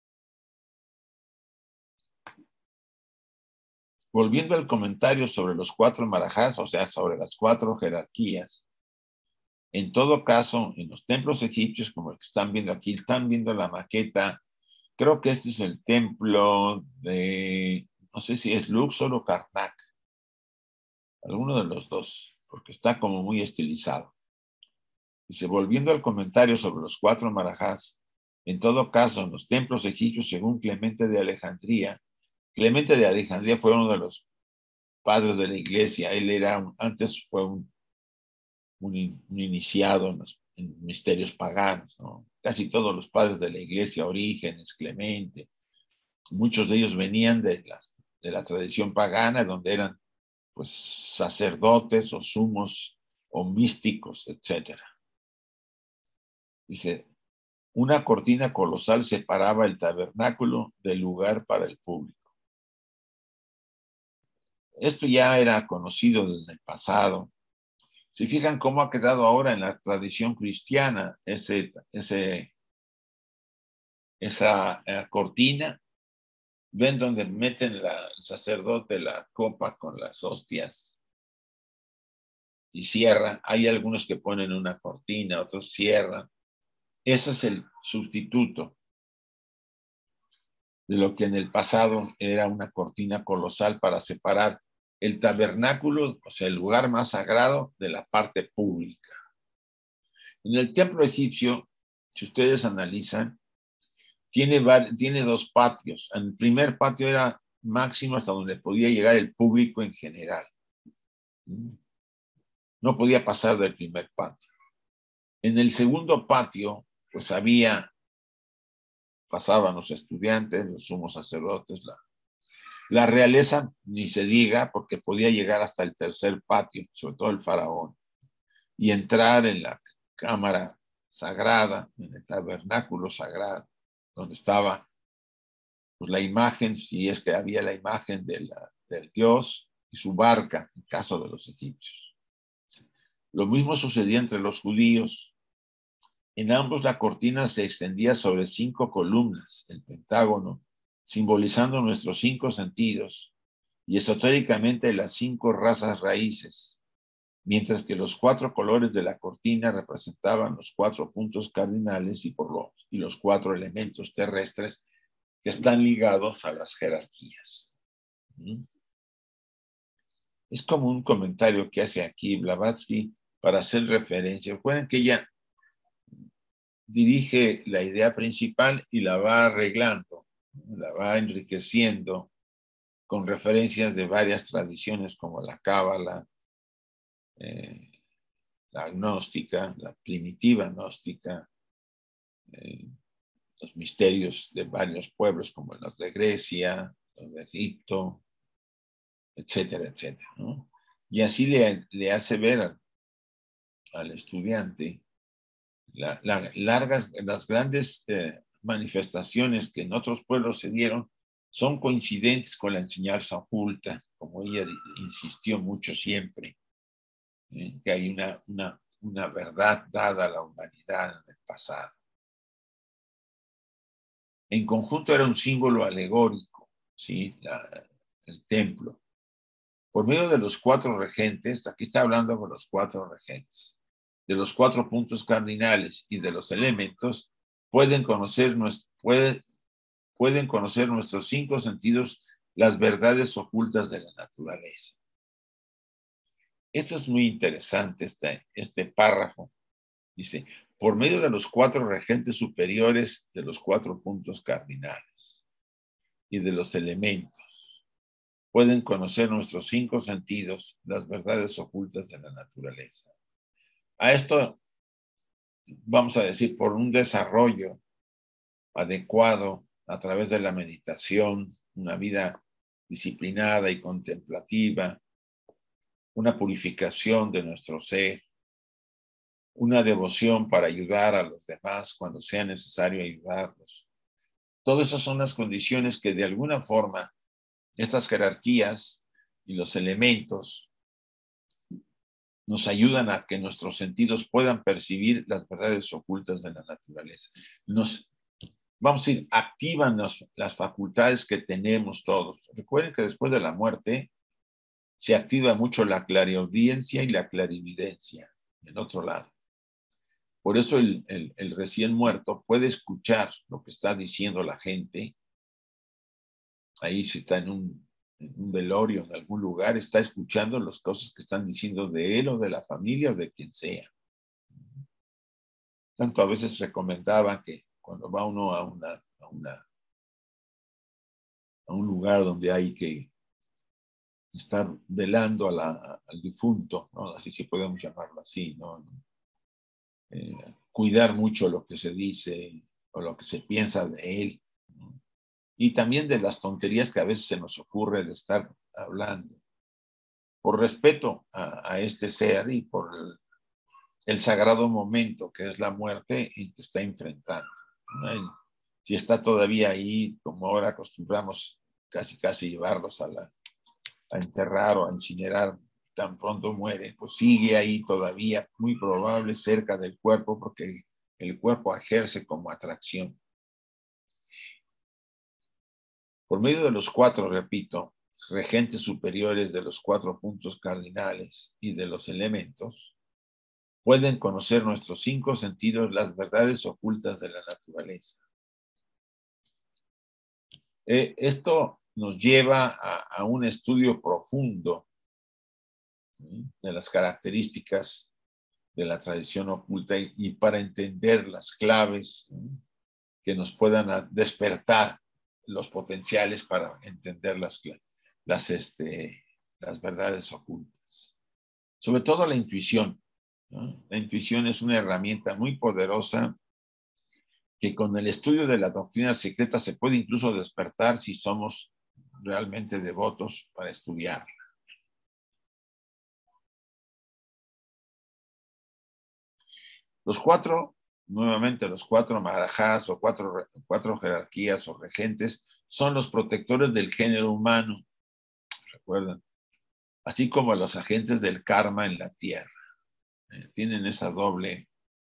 [SPEAKER 1] Volviendo al comentario sobre los 4 marajás, o sea, sobre las 4 jerarquías, en todo caso, en los templos egipcios, como el que están viendo aquí, están viendo la maqueta. Creo que este es el templo de, no sé si es Luxor o Karnak, alguno de los dos, porque está como muy estilizado. Dice, volviendo al comentario sobre los 4 marajás, en todo caso, en los templos egipcios, según Clemente de Alejandría fue uno de los padres de la iglesia. Él antes fue un iniciado en misterios paganos, ¿no? Casi todos los padres de la iglesia, Orígenes, Clemente, muchos de ellos venían de la tradición pagana, donde eran pues sacerdotes o sumos o místicos, etc. Dice, una cortina colosal separaba el tabernáculo del lugar para el público. Esto ya era conocido desde el pasado. Si fijan cómo ha quedado ahora en la tradición cristiana esa cortina, ven donde meten el sacerdote la copa con las hostias y cierran. Hay algunos que ponen una cortina, otros cierran. Ese es el sustituto de lo que en el pasado era una cortina colosal para separar el tabernáculo, o sea, el lugar más sagrado, de la parte pública. En el templo egipcio, si ustedes analizan, tiene 2 patios. El primer patio era máximo hasta donde podía llegar el público en general. No podía pasar del primer patio. En el segundo patio, pues pasaban los estudiantes, los sumos sacerdotes, la realeza, ni se diga, porque podía llegar hasta el tercer patio, sobre todo el faraón, y entrar en la cámara sagrada, en el tabernáculo sagrado, donde estaba pues, la imagen, si es que había la imagen del dios, y su barca, en caso de los egipcios. Lo mismo sucedía entre los judíos. En ambos la cortina se extendía sobre 5 columnas, el pentágono, simbolizando nuestros 5 sentidos, y esotéricamente las 5 razas raíces, mientras que los 4 colores de la cortina representaban los 4 puntos cardinales y los 4 elementos terrestres que están ligados a las jerarquías. Es como un comentario que hace aquí Blavatsky para hacer referencia. Recuerden que ella dirige la idea principal y la va arreglando, la va enriqueciendo con referencias de varias tradiciones como la cábala, la gnóstica, la primitiva gnóstica, los misterios de varios pueblos como los de Grecia, los de Egipto, etcétera, etcétera, ¿no? Y así le hace ver al estudiante las grandes manifestaciones que en otros pueblos se dieron son coincidentes con la enseñanza oculta, como ella insistió mucho siempre, que hay una verdad dada a la humanidad en el pasado. En conjunto era un símbolo alegórico, ¿sí? El templo. Por medio de los 4 regentes, aquí está hablando con los 4 regentes, de los 4 puntos cardinales y de los elementos, pueden conocer nuestros 5 sentidos las verdades ocultas de la naturaleza. Esto es muy interesante, este párrafo. Dice, por medio de los 4 regentes superiores de los 4 puntos cardinales y de los elementos, pueden conocer nuestros 5 sentidos, las verdades ocultas de la naturaleza. A esto, vamos a decir, por un desarrollo adecuado a través de la meditación, una vida disciplinada y contemplativa, una purificación de nuestro ser, una devoción para ayudar a los demás cuando sea necesario ayudarlos. Todas esas son las condiciones que de alguna forma estas jerarquías y los elementos nos ayudan a que nuestros sentidos puedan percibir las verdades ocultas de la naturaleza. Vamos a decir, activan las facultades que tenemos todos. Recuerden que después de la muerte se activa mucho la clariaudiencia y la clarividencia del otro lado. Por eso el recién muerto puede escuchar lo que está diciendo la gente. Ahí si está en un velorio, en algún lugar, está escuchando las cosas que están diciendo de él o de la familia o de quien sea. Tanto a veces recomendaba que cuando va uno a un lugar donde hay que estar velando al difunto, ¿no? Así sí podemos llamarlo así, ¿no? Cuidar mucho lo que se dice o lo que se piensa de él, ¿no? Y también de las tonterías que a veces se nos ocurre de estar hablando. Por respeto a este ser y por el sagrado momento que es la muerte en que está enfrentando, ¿no? Si está todavía ahí, como ahora acostumbramos casi llevarlos a enterrar o a incinerar tan pronto muere, pues sigue ahí todavía, muy probable, cerca del cuerpo, porque el cuerpo ejerce como atracción. Por medio de los 4, repito, regentes superiores de los 4 puntos cardinales y de los elementos, pueden conocer nuestros 5 sentidos, las verdades ocultas de la naturaleza. Esto nos lleva a un estudio profundo, ¿sí?, de las características de la tradición oculta y para entender las claves, ¿sí?, que nos puedan despertar los potenciales para entender las verdades ocultas. Sobre todo la intuición, ¿no? La intuición es una herramienta muy poderosa que con el estudio de la doctrina secreta se puede incluso despertar si somos realmente devotos para estudiarla. Nuevamente los 4 Maharajás o cuatro jerarquías o regentes son los protectores del género humano, recuerden, así como los agentes del karma en la tierra. Tienen esa doble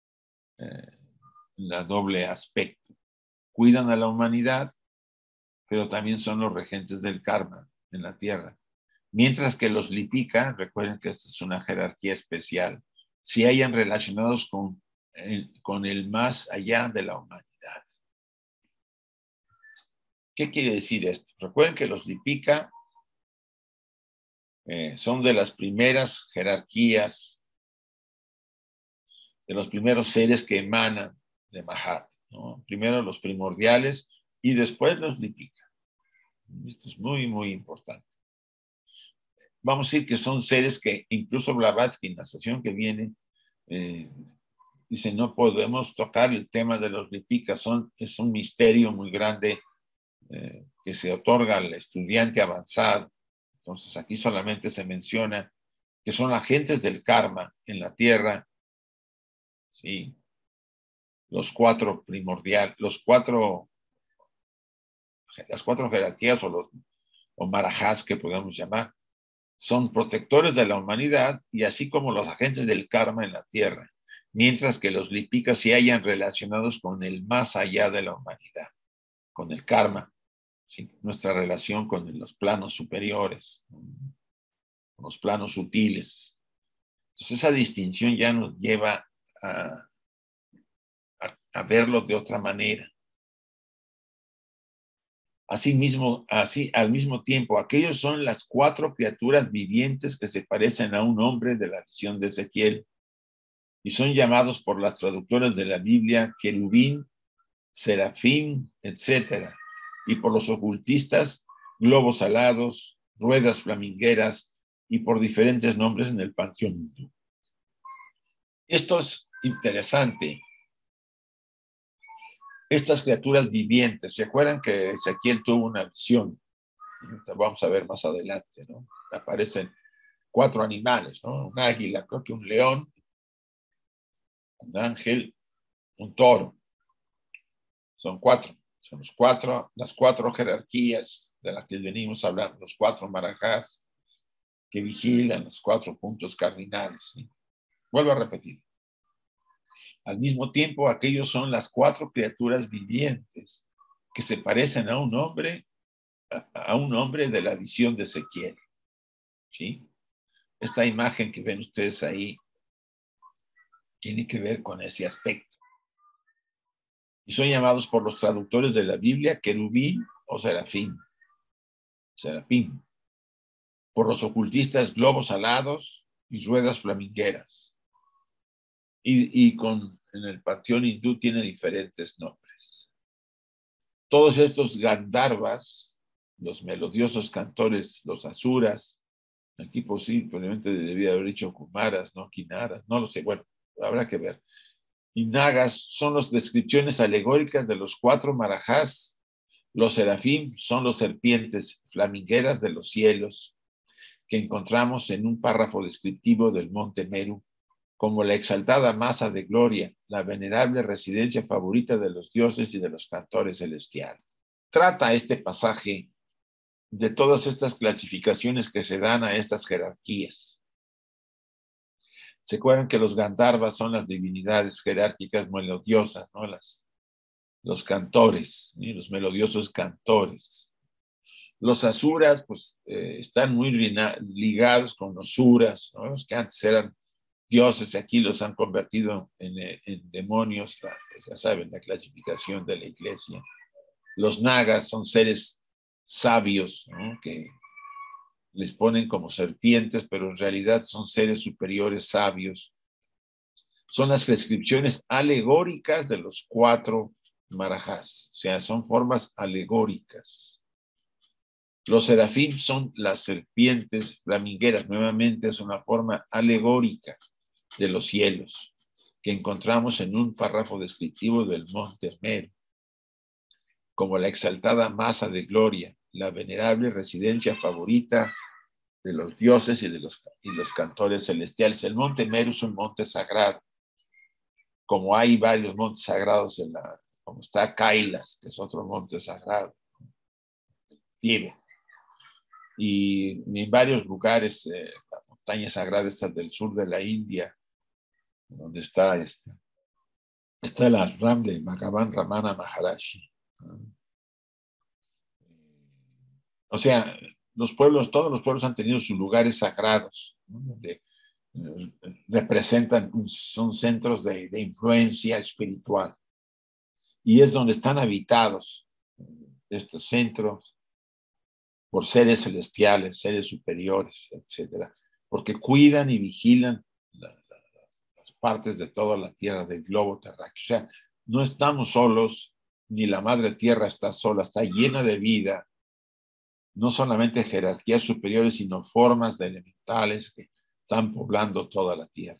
[SPEAKER 1] aspecto. Cuidan a la humanidad, pero también son los regentes del karma en la tierra. Mientras que los Lipika, recuerden que esta es una jerarquía especial, se hallan relacionados con el más allá de la humanidad. ¿Qué quiere decir esto? Recuerden que los Lipika son de las primeras jerarquías, de los primeros seres que emanan de Mahat, ¿no? Primero los primordiales y después los Lipika. Esto es muy, muy importante. Vamos a decir que son seres que incluso Blavatsky en la sesión que viene dice, no podemos tocar el tema de los Lipika, es un misterio muy grande que se otorga al estudiante avanzado. Entonces aquí solamente se menciona que son agentes del karma en la tierra, ¿sí? Las 4 jerarquías o marajás que podemos llamar, son protectores de la humanidad y así como los agentes del karma en la tierra, mientras que los Lipikas se hallan relacionados con el más allá de la humanidad, con el karma, ¿sí? Nuestra relación con los planos superiores, con los planos sutiles. Entonces esa distinción ya nos lleva a verlo de otra manera. al mismo tiempo, aquellos son las 4 criaturas vivientes que se parecen a un hombre de la visión de Ezequiel y son llamados por las traductoras de la Biblia querubín, serafín, etc. Y por los ocultistas, globos alados, ruedas flamingueras y por diferentes nombres en el panteón hindú. Esto es interesante. Estas criaturas vivientes, ¿se acuerdan que Ezequiel tuvo una visión? Vamos a ver más adelante, ¿no? Aparecen 4 animales, ¿no? Un águila, creo que un león, un ángel, un toro. Son 4. Son las 4 jerarquías de las que venimos hablando, los 4 marajás que vigilan los 4 puntos cardinales, ¿sí? Vuelvo a repetir. Al mismo tiempo, aquellos son las 4 criaturas vivientes que se parecen a un hombre de la visión de Ezequiel, ¿sí? Esta imagen que ven ustedes ahí tiene que ver con ese aspecto. Y son llamados por los traductores de la Biblia querubín o serafín. Por los ocultistas, globos alados y ruedas flamingueras. En el panteón hindú tiene diferentes nombres. Todos estos gandharvas, los melodiosos cantores, los asuras, aquí posiblemente debía haber dicho kumaras, no kinaras, no lo sé, bueno, habrá que ver. Y nagas son las descripciones alegóricas de los 4 marajás. Los serafín son los serpientes flamingueras de los cielos que encontramos en un párrafo descriptivo del monte Meru, como la exaltada masa de gloria, la venerable residencia favorita de los dioses y de los cantores celestiales. Trata este pasaje de todas estas clasificaciones que se dan a estas jerarquías. ¿Se acuerdan que los gandharvas son las divinidades jerárquicas melodiosas, ¿no? Los cantores, ¿sí? Los melodiosos cantores. Los asuras, pues, están muy ligados con los suras, ¿no? Los que antes eran dioses y aquí los han convertido en demonios, ya saben, la clasificación de la iglesia. Los nagas son seres sabios, ¿no? Que les ponen como serpientes, pero en realidad son seres superiores sabios. Son las descripciones alegóricas de los 4 marajás, o sea, son formas alegóricas. Los serafín son las serpientes flamingueras, nuevamente es una forma alegórica de los cielos, que encontramos en un párrafo descriptivo del monte Meru, como la exaltada masa de gloria, la venerable residencia favorita de los dioses y los cantores celestiales. El monte Meru es un monte sagrado, como hay varios montes sagrados como está Kailas, que es otro monte sagrado, Tíbet. Y en varios lugares, las montañas sagradas del sur de la India, donde está el ashram de Bhagavan Ramana Maharaji. O sea, todos los pueblos han tenido sus lugares sagrados, ¿no? Donde son centros de influencia espiritual. Y es donde están habitados estos centros por seres celestiales, seres superiores, etc. Porque cuidan y vigilan las partes de toda la tierra, del globo terráqueo. O sea, no estamos solos, ni la madre tierra está sola, está llena de vida. No solamente jerarquías superiores, sino formas de elementales que están poblando toda la tierra.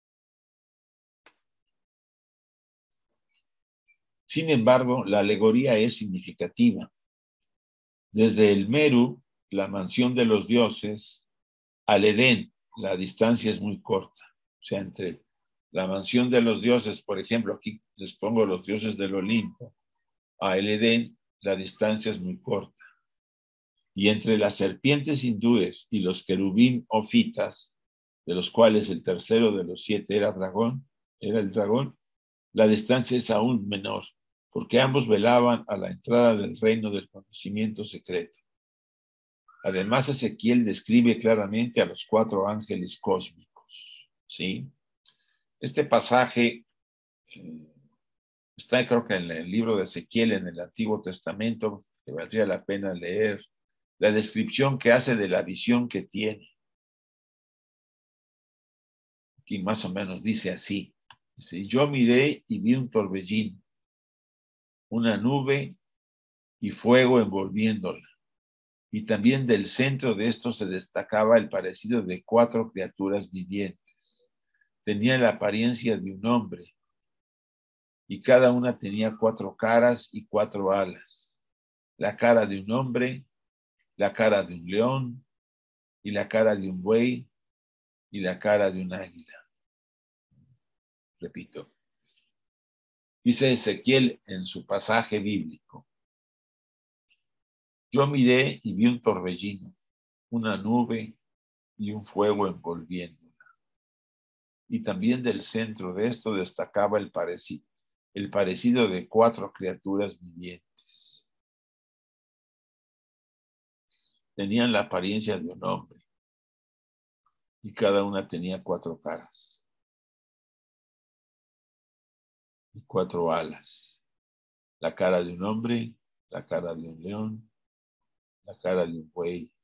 [SPEAKER 1] Sin embargo, la alegoría es significativa. Desde el Meru, la mansión de los dioses, al Edén, la distancia es muy corta. O sea, entre la mansión de los dioses, por ejemplo, aquí les pongo los dioses del Olimpo, a el Edén, la distancia es muy corta. Y entre las serpientes hindúes y los querubín ofitas, de los cuales el tercero de los 7 era el dragón, la distancia es aún menor, porque ambos velaban a la entrada del reino del conocimiento secreto. Además, Ezequiel describe claramente a los 4 ángeles cósmicos, ¿sí? Este pasaje está, creo que en el libro de Ezequiel, en el Antiguo Testamento, que valdría la pena leer la descripción que hace de la visión que tiene. Aquí más o menos dice así. Dice, yo miré y vi un torbellino, una nube y fuego envolviéndola. Y también del centro de esto se destacaba el parecido de 4 criaturas vivientes. Tenía la apariencia de un hombre, y cada una tenía 4 caras y 4 alas. La cara de un hombre, la cara de un león, y la cara de un buey, y la cara de un águila. Repito. Dice Ezequiel en su pasaje bíblico. Yo miré y vi un torbellino, una nube y un fuego envolviéndola. Y también del centro de esto destacaba el parecido de 4 criaturas vivientes. Tenían la apariencia de un hombre y cada una tenía 4 caras y 4 alas. La cara de un hombre, la cara de un león, la cara de un buey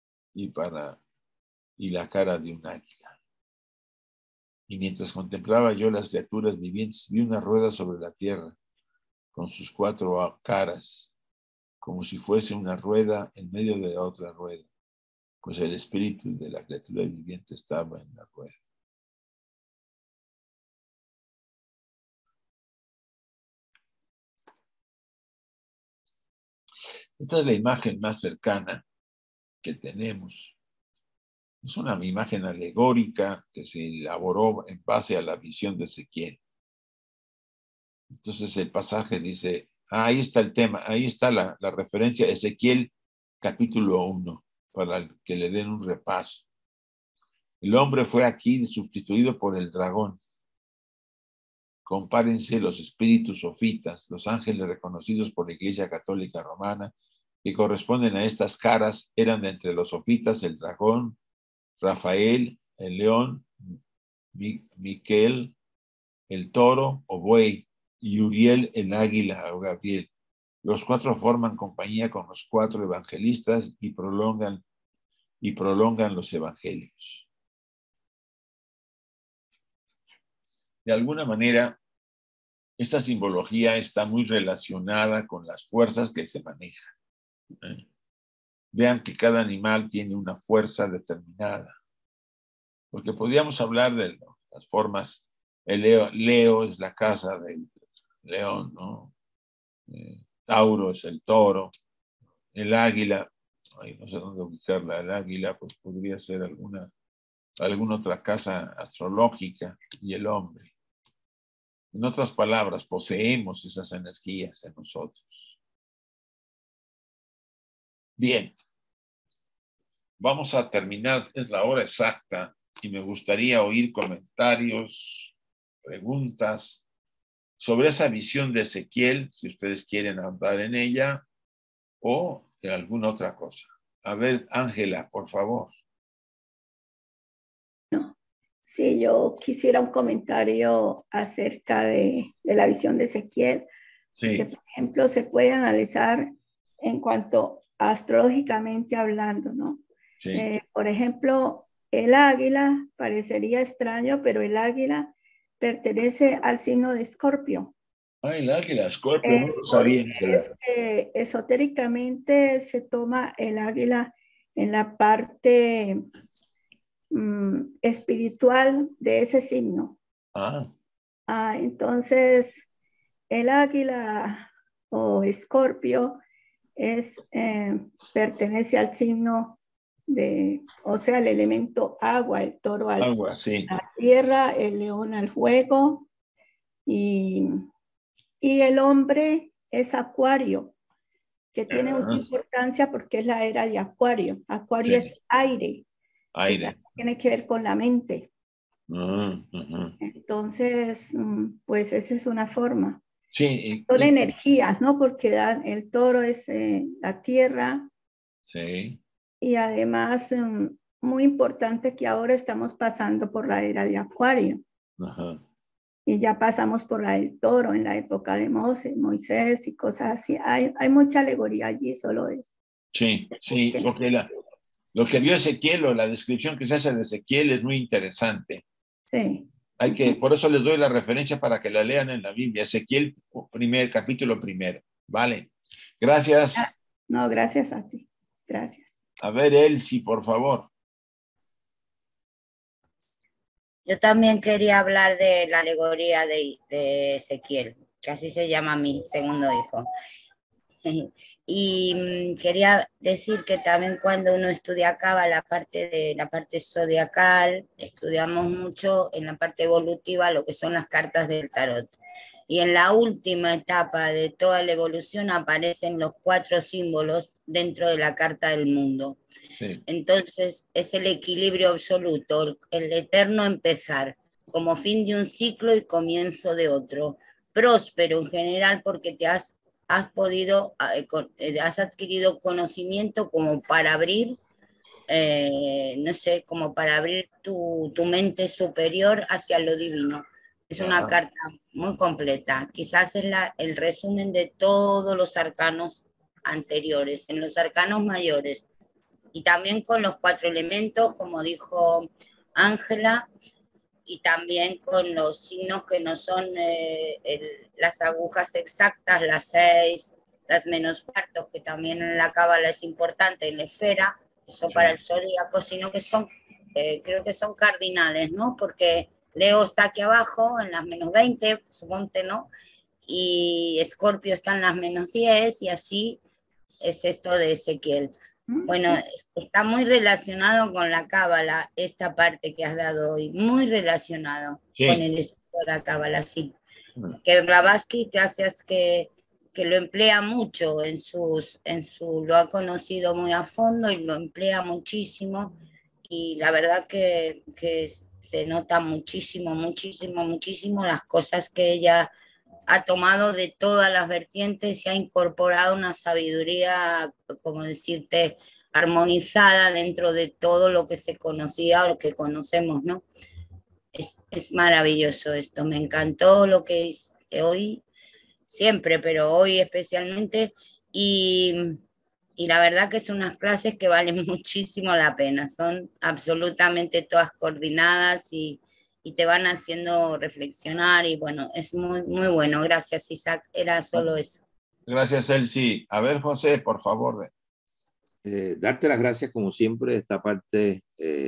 [SPEAKER 1] y la cara de un águila. Y mientras contemplaba yo las criaturas vivientes, vi una rueda sobre la tierra, con sus 4 caras, como si fuese una rueda en medio de otra rueda, pues el espíritu de la criatura viviente estaba en la rueda. Esta es la imagen más cercana que tenemos. Es una imagen alegórica que se elaboró en base a la visión de Ezequiel. Entonces el pasaje dice, ahí está el tema, ahí está la referencia, Ezequiel capítulo 1, para que le den un repaso. El hombre fue aquí sustituido por el dragón. Compárense los espíritus sofitas, los ángeles reconocidos por la Iglesia Católica Romana, que corresponden a estas caras, eran de entre los sofitas el dragón, Rafael, el león, Miquel, el toro o buey, y Uriel, el águila o Gabriel. Los 4 forman compañía con los 4 evangelistas y prolongan los evangelios. De alguna manera, esta simbología está muy relacionada con las fuerzas que se manejan. Vean que cada animal tiene una fuerza determinada. Porque podríamos hablar de las formas. El Leo es la casa del león, ¿no? Tauro es el toro. El águila, no sé dónde ubicarla, el águila pues podría ser alguna otra casa astrológica, y el hombre. En otras palabras, poseemos esas energías en nosotros. Bien, vamos a terminar, es la hora exacta y me gustaría oír comentarios, preguntas sobre esa visión de Ezequiel, si ustedes quieren andar en ella, o de alguna otra cosa. A ver, Ángela, por favor.
[SPEAKER 6] Sí, yo quisiera un comentario acerca de la visión de Ezequiel,
[SPEAKER 1] Sí.
[SPEAKER 6] que por ejemplo se puede analizar en cuanto astrológicamente hablando, ¿no?
[SPEAKER 1] Sí.
[SPEAKER 6] Por ejemplo, el águila parecería extraño, pero el águila pertenece al signo de Escorpio.
[SPEAKER 1] El águila, Escorpio, no lo sabía.
[SPEAKER 6] Es que esotéricamente se toma el águila en la parte espiritual de ese signo. Entonces, el águila o Escorpio pertenece al signo o sea, el elemento agua, el toro a la tierra, el león al fuego, y el hombre es Acuario, que tiene mucha importancia porque es la era de Acuario. Acuario es aire. Que tiene que ver con la mente. Entonces, pues esa es una forma.
[SPEAKER 1] Sí.
[SPEAKER 6] Son energías, ¿no? Porque el toro es la tierra.
[SPEAKER 1] Sí.
[SPEAKER 6] Y además, muy importante que ahora estamos pasando por la era de Acuario. y ya pasamos por la del toro en la época de Moisés y cosas así. Hay mucha alegoría allí, solo es.
[SPEAKER 1] Sí, sí, porque lo que vio Ezequiel o la descripción que se hace de Ezequiel es muy interesante.
[SPEAKER 6] Sí.
[SPEAKER 1] Por eso les doy la referencia para que la lean en la Biblia. Ezequiel, capítulo 1. Vale. Gracias.
[SPEAKER 6] No, gracias a ti. Gracias.
[SPEAKER 1] A ver, Elsie, por favor.
[SPEAKER 4] Yo también quería hablar de la alegoría de Ezequiel, que así se llama mi segundo hijo. Y quería decir que también cuando uno estudia Cábala, la parte zodiacal, estudiamos mucho en la parte evolutiva lo que son las cartas del tarot. Y en la última etapa de toda la evolución aparecen los 4 símbolos dentro de la carta del mundo. Sí. Entonces es el equilibrio absoluto, el eterno empezar, como fin de un ciclo y comienzo de otro. Próspero en general porque te has adquirido conocimiento como para abrir, no sé, como para abrir tu mente superior hacia lo divino. Es una carta muy completa. Quizás es el resumen de todos los arcanos anteriores, en los arcanos mayores. Y también con los 4 elementos, como dijo Ángela, y también con los signos que no son las agujas exactas, las 6, las menos cuartos, que también en la cábala es importante, en la esfera, eso para el zodíaco, sino que son, creo que son cardinales, ¿no? Porque Leo está aquí abajo, en las menos 20, suponte, ¿no? Y Escorpio está en las menos 10, y así es esto de Ezequiel. Bueno, está muy relacionado con la cábala, esta parte que has dado hoy, muy relacionado con el estudio de la cábala, sí. Que Blavatsky, gracias que lo emplea mucho lo ha conocido muy a fondo y lo emplea muchísimo, y la verdad que se nota muchísimo, muchísimo, muchísimo las cosas que ella ha tomado de todas las vertientes y ha incorporado una sabiduría, como decirte, armonizada dentro de todo lo que se conocía o lo que conocemos, ¿no? Es maravilloso esto, me encantó lo que es hoy, siempre, pero hoy especialmente, y la verdad que son unas clases que valen muchísimo la pena, son absolutamente todas coordinadas y te van haciendo reflexionar, y bueno, es muy, muy bueno. Gracias, Isaac, era solo eso.
[SPEAKER 1] Gracias, Elsie. A ver, José, por favor.
[SPEAKER 7] Darte las gracias, como siempre, esta parte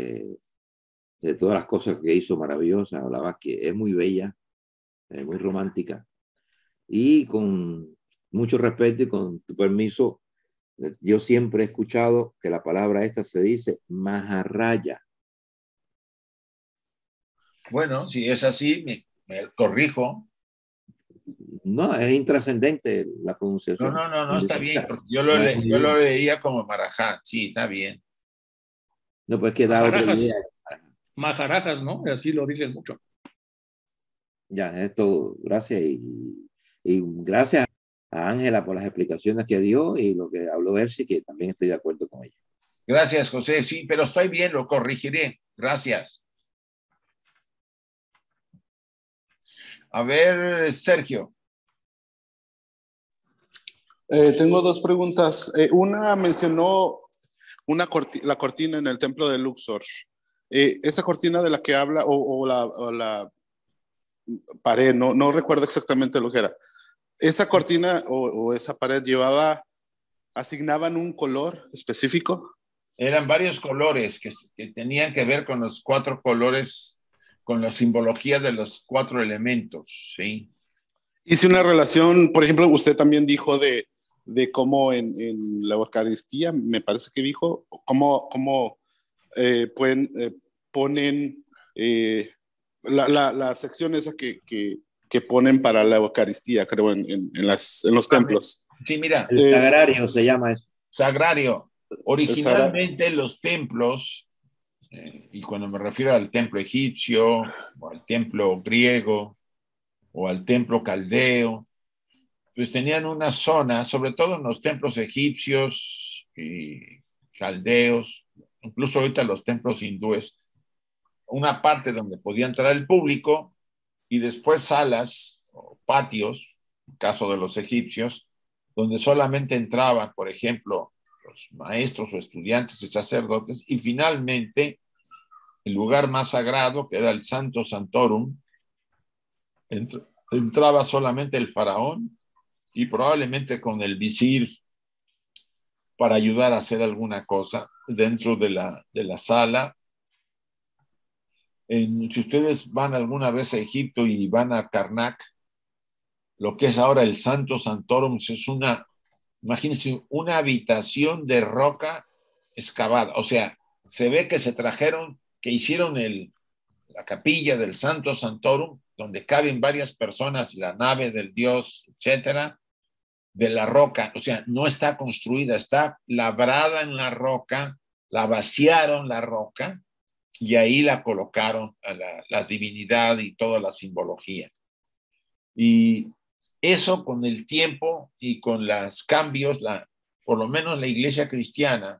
[SPEAKER 7] de todas las cosas que hizo maravillosa. Hablabas que es muy bella, muy romántica, y con mucho respeto y con tu permiso, yo siempre he escuchado que la palabra esta se dice Maharaya.
[SPEAKER 1] Bueno, si es así, me corrijo.
[SPEAKER 7] No, es intrascendente la pronunciación.
[SPEAKER 1] No, está bien. Yo lo leía como Marajá. Sí, está bien.
[SPEAKER 7] No, pues que da otra idea.
[SPEAKER 8] Maharajas, ¿no? Así lo dicen mucho.
[SPEAKER 7] Ya, es todo. Gracias. Y gracias a Ángela por las explicaciones que dio y lo que habló Elsie, que también estoy de acuerdo con ella.
[SPEAKER 1] Gracias, José. Sí, pero estoy bien, lo corregiré. Gracias. A ver, Sergio.
[SPEAKER 9] Tengo 2 preguntas. Una mencionó la cortina en el templo de Luxor. Esa cortina de la que habla, o la pared, no recuerdo exactamente lo que era. Esa cortina o esa pared asignaban un color específico.
[SPEAKER 1] Eran varios colores que tenían que ver con los 4 colores, con la simbología de los 4 elementos, ¿sí?
[SPEAKER 9] Hice una relación, por ejemplo, usted también dijo de cómo en la Eucaristía, me parece que dijo, cómo ponen la sección esa que ponen para la Eucaristía, creo, en los templos.
[SPEAKER 1] Sí, mira.
[SPEAKER 7] El sagrario se llama eso.
[SPEAKER 1] Sagrario. Originalmente los templos, y cuando me refiero al templo egipcio, o al templo griego, o al templo caldeo, pues tenían una zona, sobre todo en los templos egipcios y caldeos, incluso ahorita los templos hindúes, una parte donde podía entrar el público y después salas o patios, en el caso de los egipcios, donde solamente entraban, por ejemplo, los maestros o estudiantes y sacerdotes, y finalmente el lugar más sagrado, que era el Santo Santorum, entraba solamente el faraón y probablemente con el visir para ayudar a hacer alguna cosa dentro de la sala. Si ustedes van alguna vez a Egipto y van a Karnak, lo que es ahora el Santo Santorum es imagínense, una habitación de roca excavada. O sea, se ve que que hicieron la capilla del Santo Santorum, donde caben varias personas, la nave del dios, etcétera, de la roca. O sea, no está construida, está labrada en la roca, la vaciaron la roca y ahí la colocaron a la divinidad y toda la simbología. Y eso con el tiempo y con los cambios, por lo menos la iglesia cristiana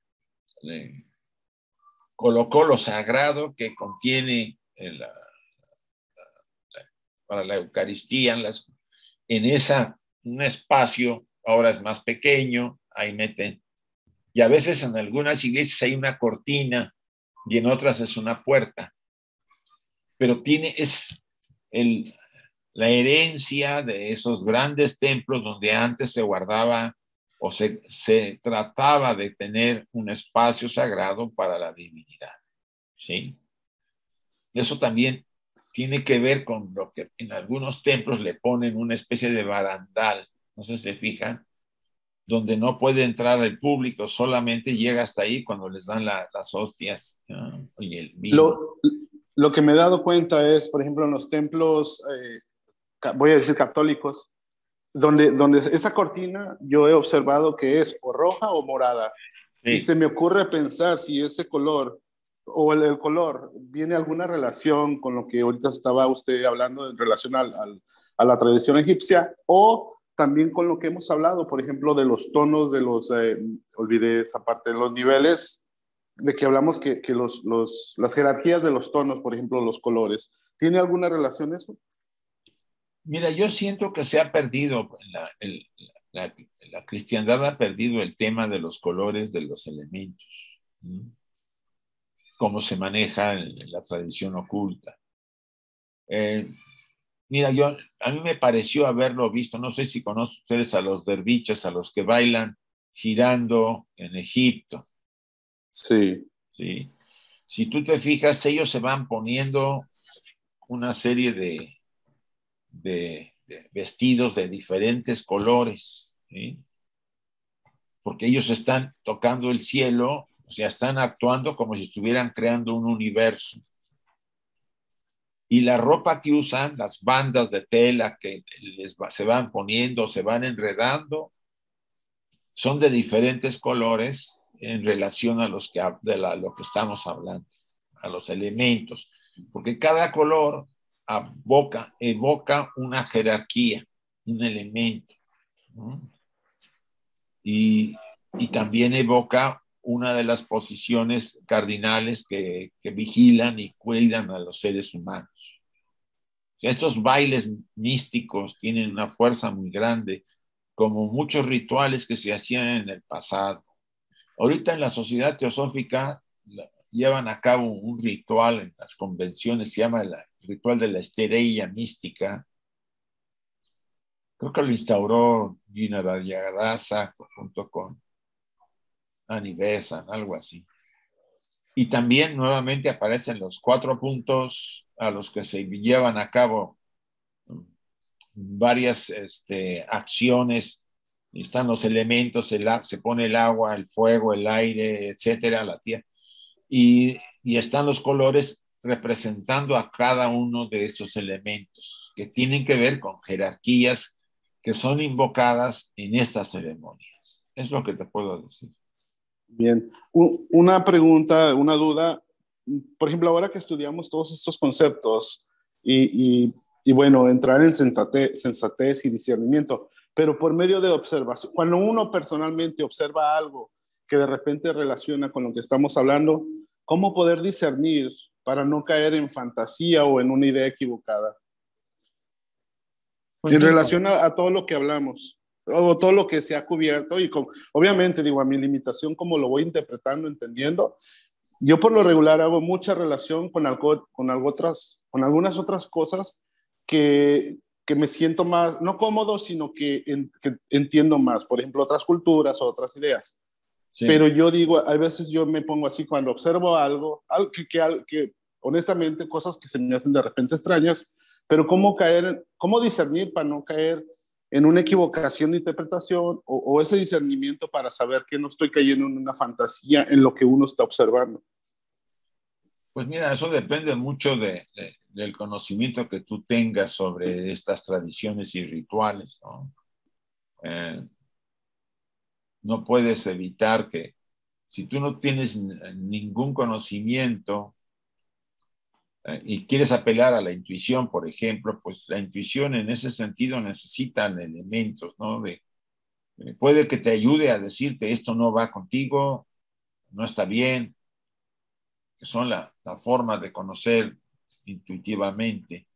[SPEAKER 1] colocó lo sagrado que contiene para la Eucaristía en un espacio. Ahora es más pequeño, ahí meten. Y a veces en algunas iglesias hay una cortina y en otras es una puerta. Pero es la herencia de esos grandes templos donde antes se guardaba o se trataba de tener un espacio sagrado para la divinidad. ¿Sí? Eso también tiene que ver con lo que en algunos templos le ponen una especie de barandal, no sé si se fijan, donde no puede entrar el público, solamente llega hasta ahí cuando les dan las hostias, ¿no? Y el vino.
[SPEAKER 9] Lo que me he dado cuenta es, por ejemplo, en los templos, voy a decir católicos, donde esa cortina yo he observado que es o roja o morada. Sí. Y se me ocurre pensar si ese color o el color viene alguna relación con lo que ahorita estaba usted hablando en relación a la tradición egipcia, o también con lo que hemos hablado, por ejemplo, de los tonos, olvidé esa parte de los niveles, de que hablamos que las jerarquías de los tonos, por ejemplo, los colores. ¿Tiene alguna relación eso?
[SPEAKER 1] Mira, yo siento que se ha perdido, la cristiandad ha perdido el tema de los colores de los elementos, ¿sí? Cómo se maneja en la tradición oculta. Mira, a mí me pareció haberlo visto, no sé si conocen ustedes a los derviches, a los que bailan girando en Egipto.
[SPEAKER 9] Sí.
[SPEAKER 1] Sí. Si tú te fijas, ellos se van poniendo una serie de vestidos de diferentes colores, ¿sí? Porque ellos están tocando el cielo, o sea, están actuando como si estuvieran creando un universo. Y la ropa que usan, las bandas de tela que se van poniendo, se van enredando, son de diferentes colores en relación a lo que estamos hablando, a los elementos. Porque cada color evoca una jerarquía, un elemento, ¿no? Y también evoca una de las posiciones cardinales que vigilan y cuidan a los seres humanos. Estos bailes místicos tienen una fuerza muy grande, como muchos rituales que se hacían en el pasado. Ahorita en la sociedad teosófica llevan a cabo un ritual en las convenciones, se llama el ritual de la estrella mística. Creo que lo instauró Gina Daryadasa junto con Annie Besant, algo así. Y también nuevamente aparecen los 4 puntos a los que se llevan a cabo varias acciones. Están los elementos, se pone el agua, el fuego, el aire, etcétera, la tierra. Y están los colores representando a cada uno de esos elementos que tienen que ver con jerarquías que son invocadas en estas ceremonias. Es lo que te puedo decir.
[SPEAKER 9] Bien. Una pregunta, una duda. Por ejemplo, ahora que estudiamos todos estos conceptos y bueno, entrar en sensatez y discernimiento, pero por medio de observación, cuando uno personalmente observa algo que de repente relaciona con lo que estamos hablando, ¿cómo poder discernir para no caer en fantasía o en una idea equivocada? en relación a todo lo que hablamos, o todo lo que se ha cubierto, y obviamente, digo, a mi limitación, como lo voy interpretando, entendiendo, yo por lo regular hago mucha relación con algunas otras cosas que me siento más, no cómodo, sino que entiendo más. Por ejemplo, otras culturas o otras ideas. Sí. Pero yo digo, a veces yo me pongo así cuando observo algo que honestamente, cosas que se me hacen de repente extrañas, pero cómo discernir para no caer en una equivocación de interpretación o ese discernimiento para saber que no estoy cayendo en una fantasía en lo que uno está observando.
[SPEAKER 1] Pues mira, eso depende mucho del conocimiento que tú tengas sobre estas tradiciones y rituales, ¿no? No puedes evitar que, si tú no tienes ningún conocimiento y quieres apelar a la intuición, por ejemplo, pues la intuición en ese sentido necesita elementos, ¿no? Puede que te ayude a decirte esto no va contigo, no está bien, que son la forma de conocer intuitivamente,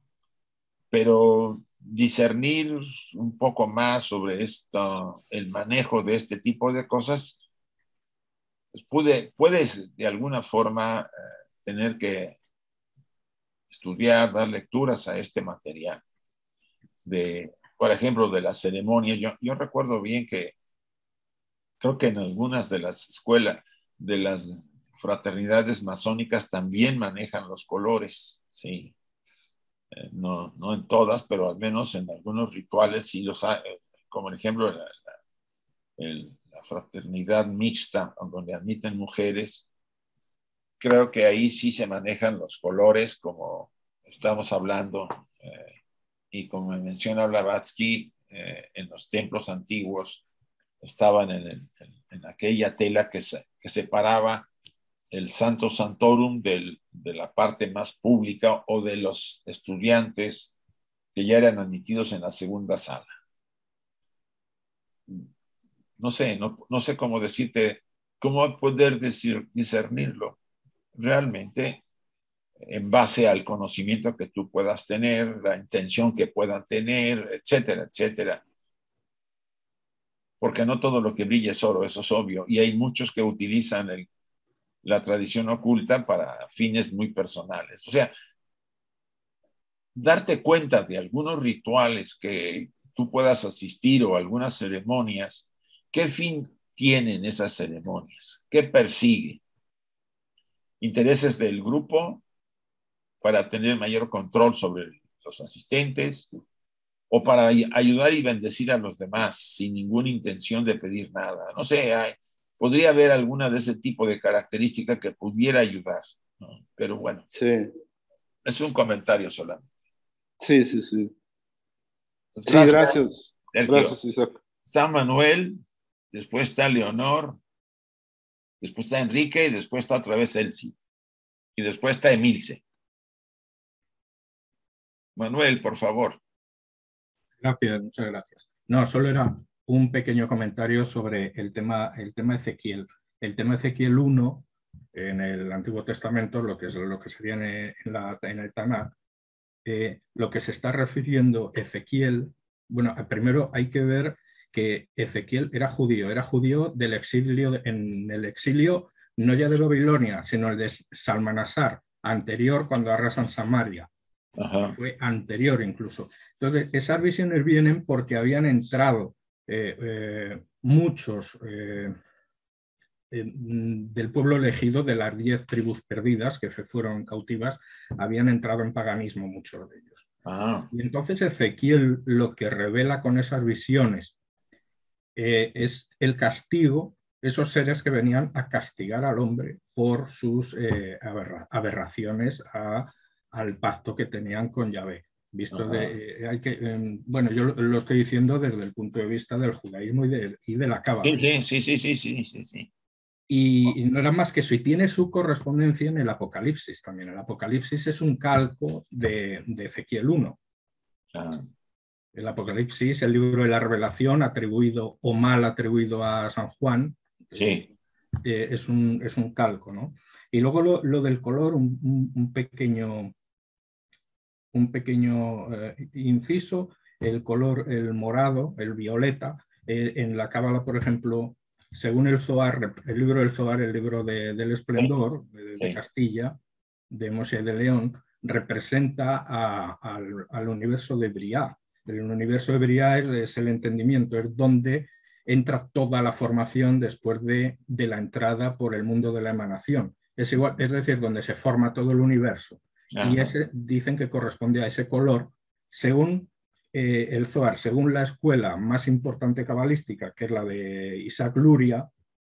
[SPEAKER 1] pero discernir un poco más sobre el manejo de este tipo de cosas, pues puedes de alguna forma tener que estudiar, dar lecturas a este material. Por ejemplo, de las ceremonias. Yo recuerdo bien que creo que en algunas de las escuelas, de las fraternidades masónicas también manejan los colores, sí. No en todas, pero al menos en algunos rituales sí los hay, como por ejemplo la fraternidad mixta, donde admiten mujeres. Creo que ahí sí se manejan los colores, como estamos hablando, y como menciona Blavatsky, en los templos antiguos estaban en aquella tela que separaba el Santo Santorum de la parte más pública o de los estudiantes que ya eran admitidos en la segunda sala. No sé cómo decirte, cómo poder discernirlo. Realmente, en base al conocimiento que tú puedas tener, la intención que puedan tener, etcétera, etcétera. Porque no todo lo que brilla es oro, eso es obvio. Y hay muchos que utilizan la tradición oculta para fines muy personales. O sea, darte cuenta de algunos rituales que tú puedas asistir o algunas ceremonias, ¿qué fin tienen esas ceremonias? ¿Qué persigue? ¿Intereses del grupo para tener mayor control sobre los asistentes o para ayudar y bendecir a los demás sin ninguna intención de pedir nada? No sé, podría haber alguna de ese tipo de característica que pudiera ayudar, ¿no? Pero bueno,
[SPEAKER 9] sí.
[SPEAKER 1] Es un comentario solamente.
[SPEAKER 9] Sí. Pues gracias. Gracias, Isaac.
[SPEAKER 1] Está Manuel, después está Leonor, después está Enrique y después está otra vez Elsie. Y después está Emilce. Manuel, por favor.
[SPEAKER 8] Gracias, muchas gracias. No, solo era un pequeño comentario sobre el tema Ezequiel. El tema Ezequiel 1, en el Antiguo Testamento, lo que sería en el Tanakh, lo que se está refiriendo Ezequiel, bueno, primero hay que ver que Ezequiel era judío del exilio, en el exilio no ya de Babilonia, sino el de Salmanasar, anterior cuando arrasan Samaria. Ajá. Fue anterior incluso. Entonces, esas visiones vienen porque habían entrado muchos del pueblo elegido, de las 10 tribus perdidas que fueron cautivas, habían entrado en paganismo muchos de ellos. Ah. Y entonces Ezequiel lo que revela con esas visiones es el castigo, esos seres que venían a castigar al hombre por sus aberraciones al pacto que tenían con Yahvé. Bueno, yo lo estoy diciendo desde el punto de vista del judaísmo y de la cábala.
[SPEAKER 1] Sí.
[SPEAKER 8] Y no era más que eso, y tiene su correspondencia en el Apocalipsis también. El Apocalipsis es un calco de Ezequiel 1. Ah. El Apocalipsis, el libro de la Revelación, atribuido o mal atribuido a San Juan, sí. Es un calco, ¿no? Y luego lo del color, un pequeño inciso. el color, el morado, el violeta. En la Cábala, por ejemplo, según el Zohar, el libro del Zohar, el libro del Esplendor de Castilla, de Moshe de León, representa al universo de Briá. El universo de Briá es el entendimiento, es donde entra toda la formación después de la entrada por el mundo de la emanación. Es igual, es decir, donde se forma todo el universo. Ajá. Y ese dicen que corresponde a ese color, según el Zohar, según la escuela más importante cabalística, que es la de Isaac Luria,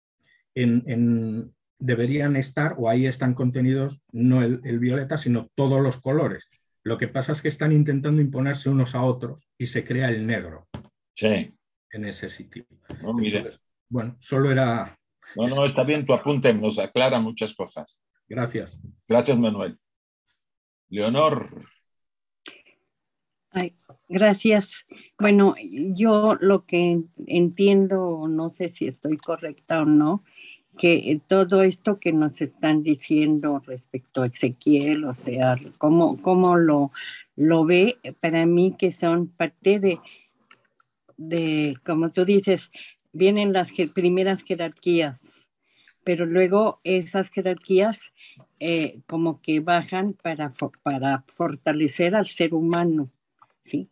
[SPEAKER 8] deberían estar, o ahí están contenidos, no el violeta, sino todos los colores. Lo que pasa es que están intentando imponerse unos a otros y se crea el negro.
[SPEAKER 1] Sí.
[SPEAKER 8] En ese sitio.
[SPEAKER 1] No, mire.
[SPEAKER 8] Entonces, bueno, solo era...
[SPEAKER 1] No, está bien tu apunte, nos aclara muchas cosas.
[SPEAKER 8] Gracias.
[SPEAKER 1] Gracias, Manuel. Leonor.
[SPEAKER 10] Ay, gracias. Bueno, yo lo que entiendo, no sé si estoy correcta o no, que todo esto que nos están diciendo respecto a Ezequiel, o sea, cómo lo ve, para mí que son parte de, como tú dices, vienen las primeras jerarquías, pero luego esas jerarquías como que bajan para fortalecer al ser humano, ¿sí?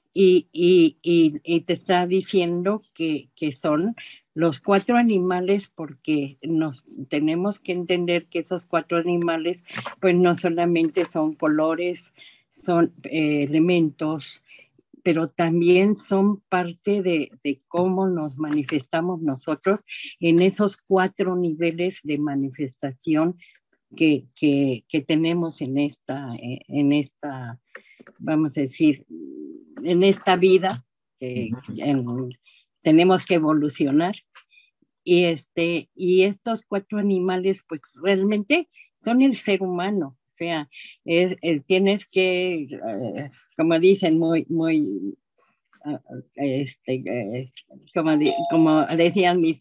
[SPEAKER 10] Y te está diciendo que son los 4 animales, porque tenemos que entender que esos 4 animales pues no solamente son colores, son elementos, pero también son parte de cómo nos manifestamos nosotros en esos 4 niveles de manifestación que tenemos en esta, vamos a decir, en esta vida, que tenemos que evolucionar. Y estos 4 animales, pues realmente son el ser humano. O sea, tienes que, como dicen, como decían mis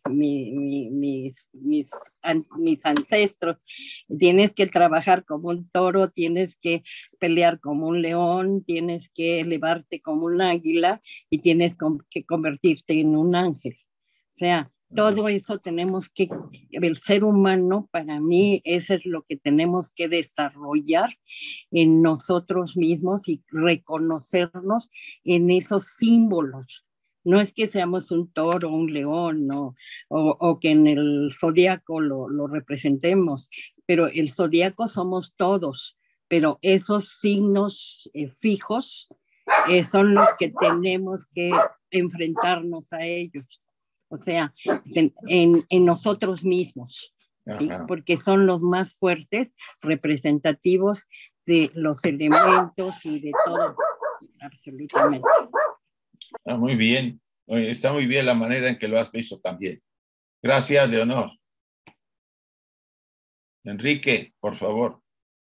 [SPEAKER 10] ancestros, tienes que trabajar como un toro, tienes que pelear como un león, tienes que elevarte como un águila y tienes que convertirte en un ángel. O sea, todo eso tenemos que, el ser humano, para mí, eso es lo que tenemos que desarrollar en nosotros mismos y reconocernos en esos símbolos. No es que seamos un toro, un león, o que en el zodiaco lo representemos, pero el zodiaco somos todos, pero esos signos fijos son los que tenemos que enfrentarnos a ellos. O sea, en nosotros mismos, ¿sí? Porque son los más fuertes, representativos de los elementos y de todo, absolutamente.
[SPEAKER 1] Muy bien, está muy bien la manera en que lo has visto también. Gracias, Leonor. Enrique, por favor.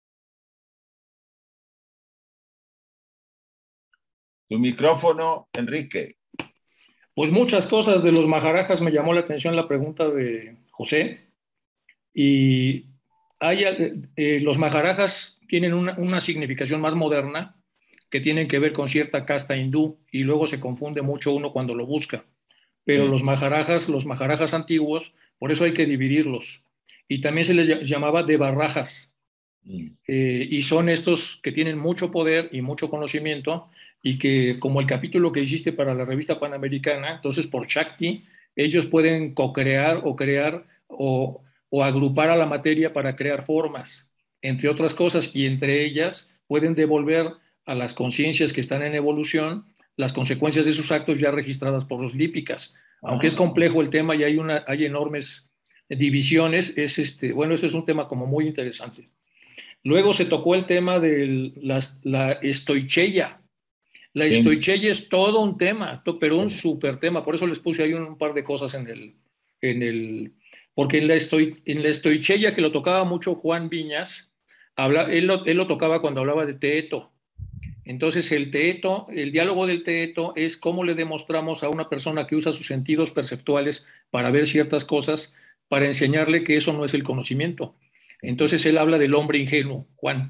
[SPEAKER 1] Tu micrófono, Enrique.
[SPEAKER 11] Pues muchas cosas de los Maharajas me llamó la atención la pregunta de José. Y los Maharajas tienen una significación más moderna que tienen que ver con cierta casta hindú y luego se confunde mucho uno cuando lo busca. Pero los Maharajas antiguos, por eso hay que dividirlos. Y también se les llamaba de Barajas. Y son estos que tienen mucho poder y mucho conocimiento y que, como el capítulo que hiciste para la revista Panamericana, entonces por Shakti, ellos pueden co-crear o crear o agrupar a la materia para crear formas, entre otras cosas, y entre ellas pueden devolver a las conciencias que están en evolución las consecuencias de sus actos ya registradas por los lípicas. Aunque es complejo el tema y hay enormes divisiones, bueno, ese es un tema como muy interesante. Luego se tocó el tema de la estoicheia. La estoicheia es todo un tema, pero un súper tema. Por eso les puse ahí un par de cosas porque en la estoicheia, que lo tocaba mucho Juan Viñas, él lo tocaba cuando hablaba de teeto. Entonces el diálogo del teeto es cómo le demostramos a una persona que usa sus sentidos perceptuales para ver ciertas cosas, para enseñarle que eso no es el conocimiento. Entonces él habla del hombre ingenuo, Juan.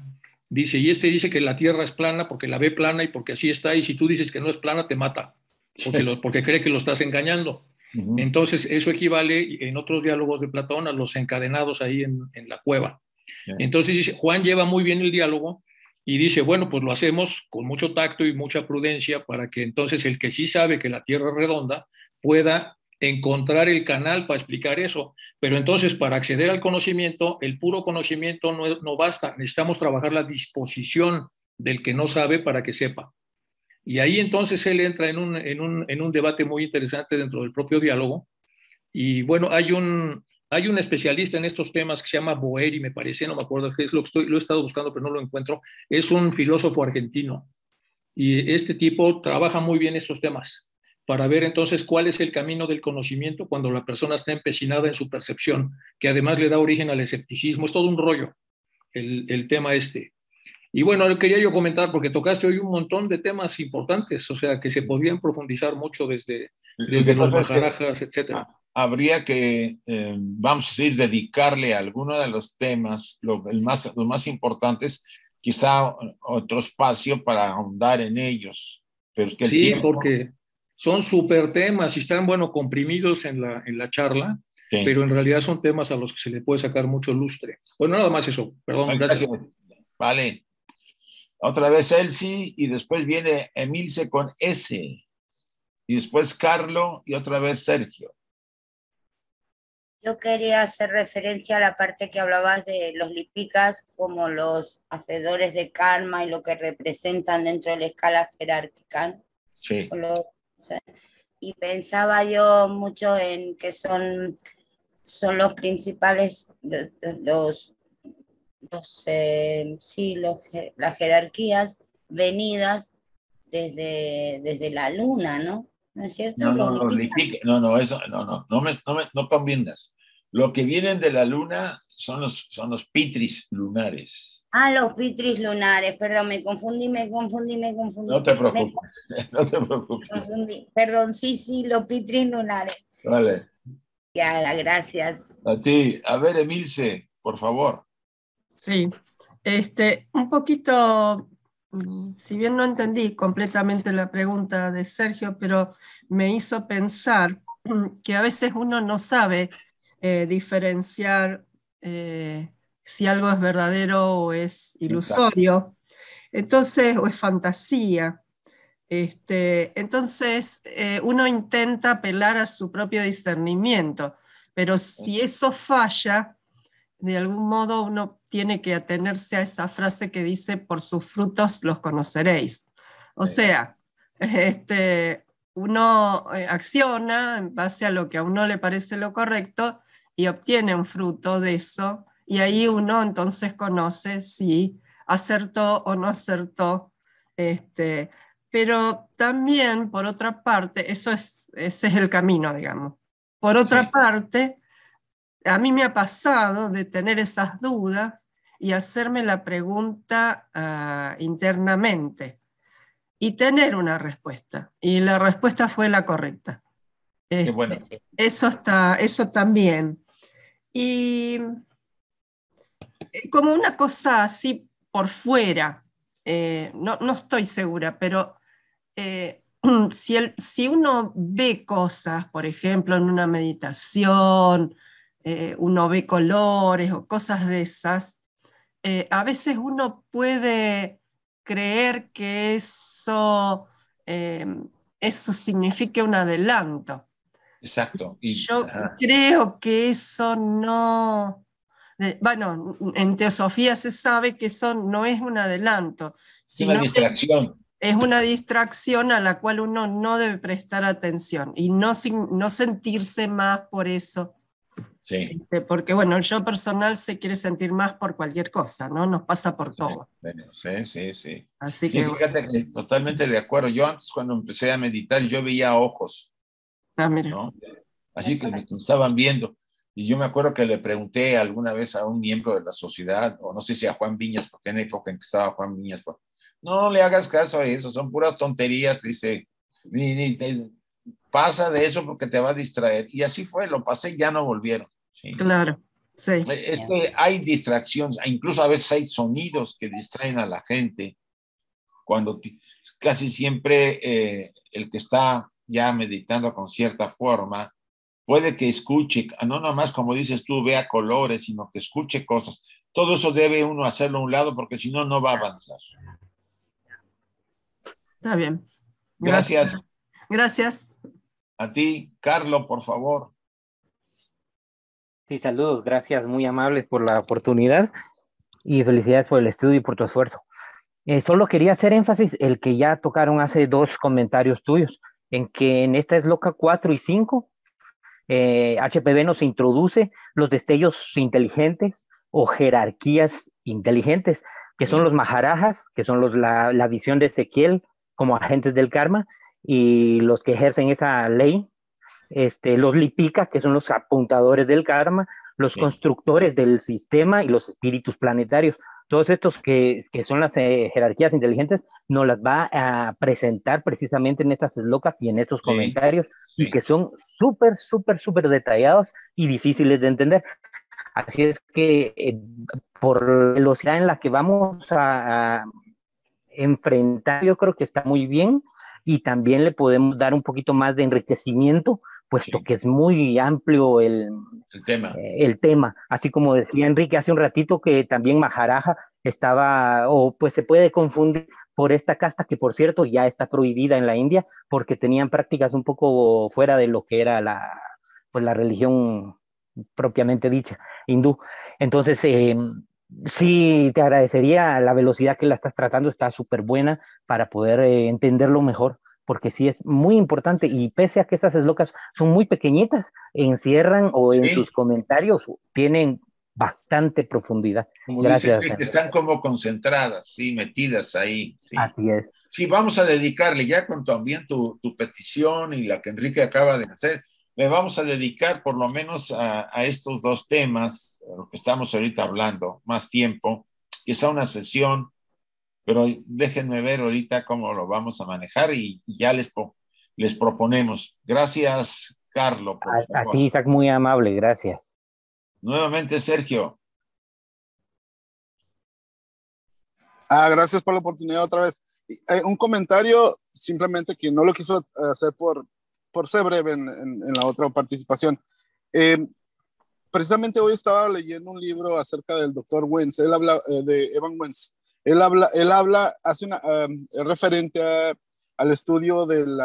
[SPEAKER 11] Dice, y este dice que la Tierra es plana porque la ve plana y porque así está, y si tú dices que no es plana, te mata, porque cree que lo estás engañando. Entonces, eso equivale en otros diálogos de Platón a los encadenados ahí en la cueva. Entonces, dice, Juan lleva muy bien el diálogo y dice, bueno, pues lo hacemos con mucho tacto y mucha prudencia para que entonces el que sí sabe que la Tierra es redonda pueda encontrar el canal para explicar eso. Pero entonces, para acceder al conocimiento, el puro conocimiento no basta. Necesitamos trabajar la disposición del que no sabe para que sepa. Y ahí entonces él entra en un debate muy interesante dentro del propio diálogo. Y bueno, hay un especialista en estos temas que se llama Boeri, me parece, no me acuerdo qué es, lo he estado buscando, pero no lo encuentro. Es un filósofo argentino. Y este tipo trabaja muy bien estos temas para ver entonces cuál es el camino del conocimiento cuando la persona está empecinada en su percepción, que además le da origen al escepticismo. Es todo un rollo el tema este. Y bueno, quería yo comentar, porque tocaste hoy un montón de temas importantes, o sea, que se podrían profundizar mucho desde los Maharajas, etc.
[SPEAKER 1] Habría que, vamos a decir, dedicarle a alguno de los temas, los más importantes, quizá otro espacio para ahondar en ellos. Pero es que
[SPEAKER 11] sí, tiempo... porque son súper temas y están, bueno, comprimidos en la charla, sí, pero en realidad son temas a los que se le puede sacar mucho lustre. Bueno, nada más eso, perdón, gracias.
[SPEAKER 1] Vale. Otra vez Elsie y después viene Emilce con S. Y después Carlo y otra vez Sergio.
[SPEAKER 4] Yo quería hacer referencia a la parte que hablabas de los lipicas como los hacedores de karma y lo que representan dentro de la escala jerárquica.
[SPEAKER 1] Sí.
[SPEAKER 4] Y pensaba yo mucho en que son los principales, las jerarquías venidas desde la luna, ¿no? ¿No es cierto?
[SPEAKER 1] No combinas. Lo que vienen de la luna son los pitris lunares.
[SPEAKER 4] Ah, los pitris lunares, perdón, me confundí.
[SPEAKER 1] No te preocupes, no te preocupes.
[SPEAKER 4] Perdón, sí, los pitris lunares.
[SPEAKER 1] Vale.
[SPEAKER 4] Ya, gracias.
[SPEAKER 1] A ti. A ver, Emilce, por favor.
[SPEAKER 5] Sí, un poquito, si bien no entendí completamente la pregunta de Sergio, pero me hizo pensar que a veces uno no sabe diferenciar si algo es verdadero o es ilusorio, entonces, o es fantasía. Entonces, uno intenta apelar a su propio discernimiento, pero si eso falla, de algún modo uno tiene que atenerse a esa frase que dice, por sus frutos los conoceréis. O sea, uno acciona en base a lo que a uno le parece lo correcto y obtiene un fruto de eso, y ahí uno entonces conoce si acertó o no acertó. Pero también, por otra parte, ese es el camino, digamos. Por otra parte, a mí me ha pasado de tener esas dudas y hacerme la pregunta internamente y tener una respuesta. Y la respuesta fue la correcta.
[SPEAKER 1] Qué bueno.
[SPEAKER 5] Eso también. Y como una cosa así por fuera, no estoy segura, pero si uno ve cosas, por ejemplo, en una meditación, uno ve colores o cosas de esas, a veces uno puede creer que eso significa un adelanto.
[SPEAKER 1] Exacto.
[SPEAKER 5] Yo creo que eso no... Bueno, en teosofía se sabe que eso no es un adelanto, sino
[SPEAKER 1] una distracción.
[SPEAKER 5] Es una distracción a la cual uno no debe prestar atención y no sentirse más por eso.
[SPEAKER 1] Sí.
[SPEAKER 5] Porque bueno, el yo personal se quiere sentir más por cualquier cosa, ¿no? Nos pasa por todo.
[SPEAKER 1] Sí.
[SPEAKER 5] Así que,
[SPEAKER 1] fíjate que totalmente de acuerdo. Yo antes, cuando empecé a meditar, yo veía ojos.
[SPEAKER 5] Mira.
[SPEAKER 1] ¿No? Así que me estaban viendo. Y yo me acuerdo que le pregunté alguna vez a un miembro de la sociedad, o no sé si a Juan Viñas, porque en la época en que estaba Juan Viñas, no le hagas caso a eso, son puras tonterías, dice, pasa de eso porque te va a distraer. Y así fue, lo pasé y ya no volvieron. ¿Sí?
[SPEAKER 5] Claro, Sí.
[SPEAKER 1] Es que hay distracciones, incluso a veces hay sonidos que distraen a la gente, cuando casi siempre el que está ya meditando con cierta forma, puede que escuche, no nomás como dices tú, vea colores, sino que escuche cosas. Todo eso debe uno hacerlo a un lado porque si no, no va a avanzar.
[SPEAKER 5] Está bien.
[SPEAKER 1] Gracias.
[SPEAKER 5] Gracias.
[SPEAKER 1] A ti, Carlos, por favor.
[SPEAKER 12] Sí, saludos, gracias, muy amables por la oportunidad y felicidades por el estudio y por tu esfuerzo. Solo quería hacer énfasis el que ya tocaron hace 2 comentarios tuyos, en que en esta Sloka 4 y 5, HPB nos introduce los destellos inteligentes o jerarquías inteligentes, que son los maharajas, que son la visión de Ezequiel como agentes del karma, y los que ejercen esa ley, los lipika, que son los apuntadores del karma, los constructores del sistema y los espíritus planetarios. Todos estos que son las jerarquías inteligentes nos las va a presentar precisamente en estas slokas y en estos comentarios, y que son súper, súper, súper detallados y difíciles de entender. Así es que por la velocidad en la que vamos a enfrentar, yo creo que está muy bien, y también le podemos dar un poquito más de enriquecimiento, puesto que es muy amplio el tema. Así como decía Enrique hace un ratito, que también Maharaja estaba, o pues se puede confundir por esta casta, que por cierto ya está prohibida en la India, porque tenían prácticas un poco fuera de lo que era la religión propiamente dicha, hindú. Entonces, sí, te agradecería la velocidad que la estás tratando, está súper buena para poder entenderlo mejor, porque sí es muy importante, y pese a que estas slokas son muy pequeñitas, encierran o en sus comentarios tienen bastante profundidad.
[SPEAKER 1] Como
[SPEAKER 12] gracias.
[SPEAKER 1] Dicen que están como concentradas, sí, metidas ahí. Sí.
[SPEAKER 12] Así es.
[SPEAKER 1] Sí, vamos a dedicarle ya con también tu petición y la que Enrique acaba de hacer. Le vamos a dedicar por lo menos a estos 2 temas, a lo que estamos ahorita hablando, más tiempo, quizá una sesión, pero déjenme ver ahorita cómo lo vamos a manejar y ya les proponemos. Gracias, Carlos, por favor.
[SPEAKER 12] A ti, Isaac, muy amable, gracias.
[SPEAKER 1] Nuevamente, Sergio.
[SPEAKER 9] Gracias por la oportunidad otra vez. Un comentario, simplemente que no lo quiso hacer por ser breve en la otra participación. Precisamente hoy estaba leyendo un libro acerca del doctor Wentz. Él habla de Evan Wentz. Él habla, hace una referente al estudio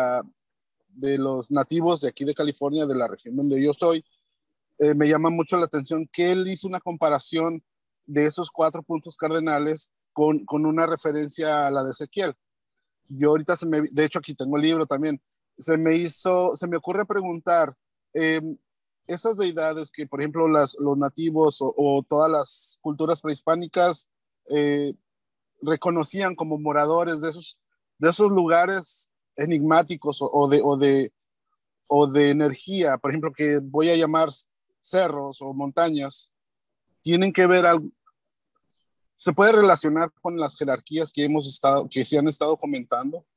[SPEAKER 9] de los nativos de aquí de California, de la región donde yo soy. Me llama mucho la atención que él hizo una comparación de esos 4 puntos cardenales con una referencia a la de Ezequiel. Yo ahorita de hecho aquí tengo el libro también, se me ocurre preguntar, esas deidades que por ejemplo los nativos o todas las culturas prehispánicas reconocían como moradores de esos lugares enigmáticos o de energía, por ejemplo, que voy a llamar cerros o montañas, tienen que ver algo. ¿Se puede relacionar con las jerarquías que se han estado comentando?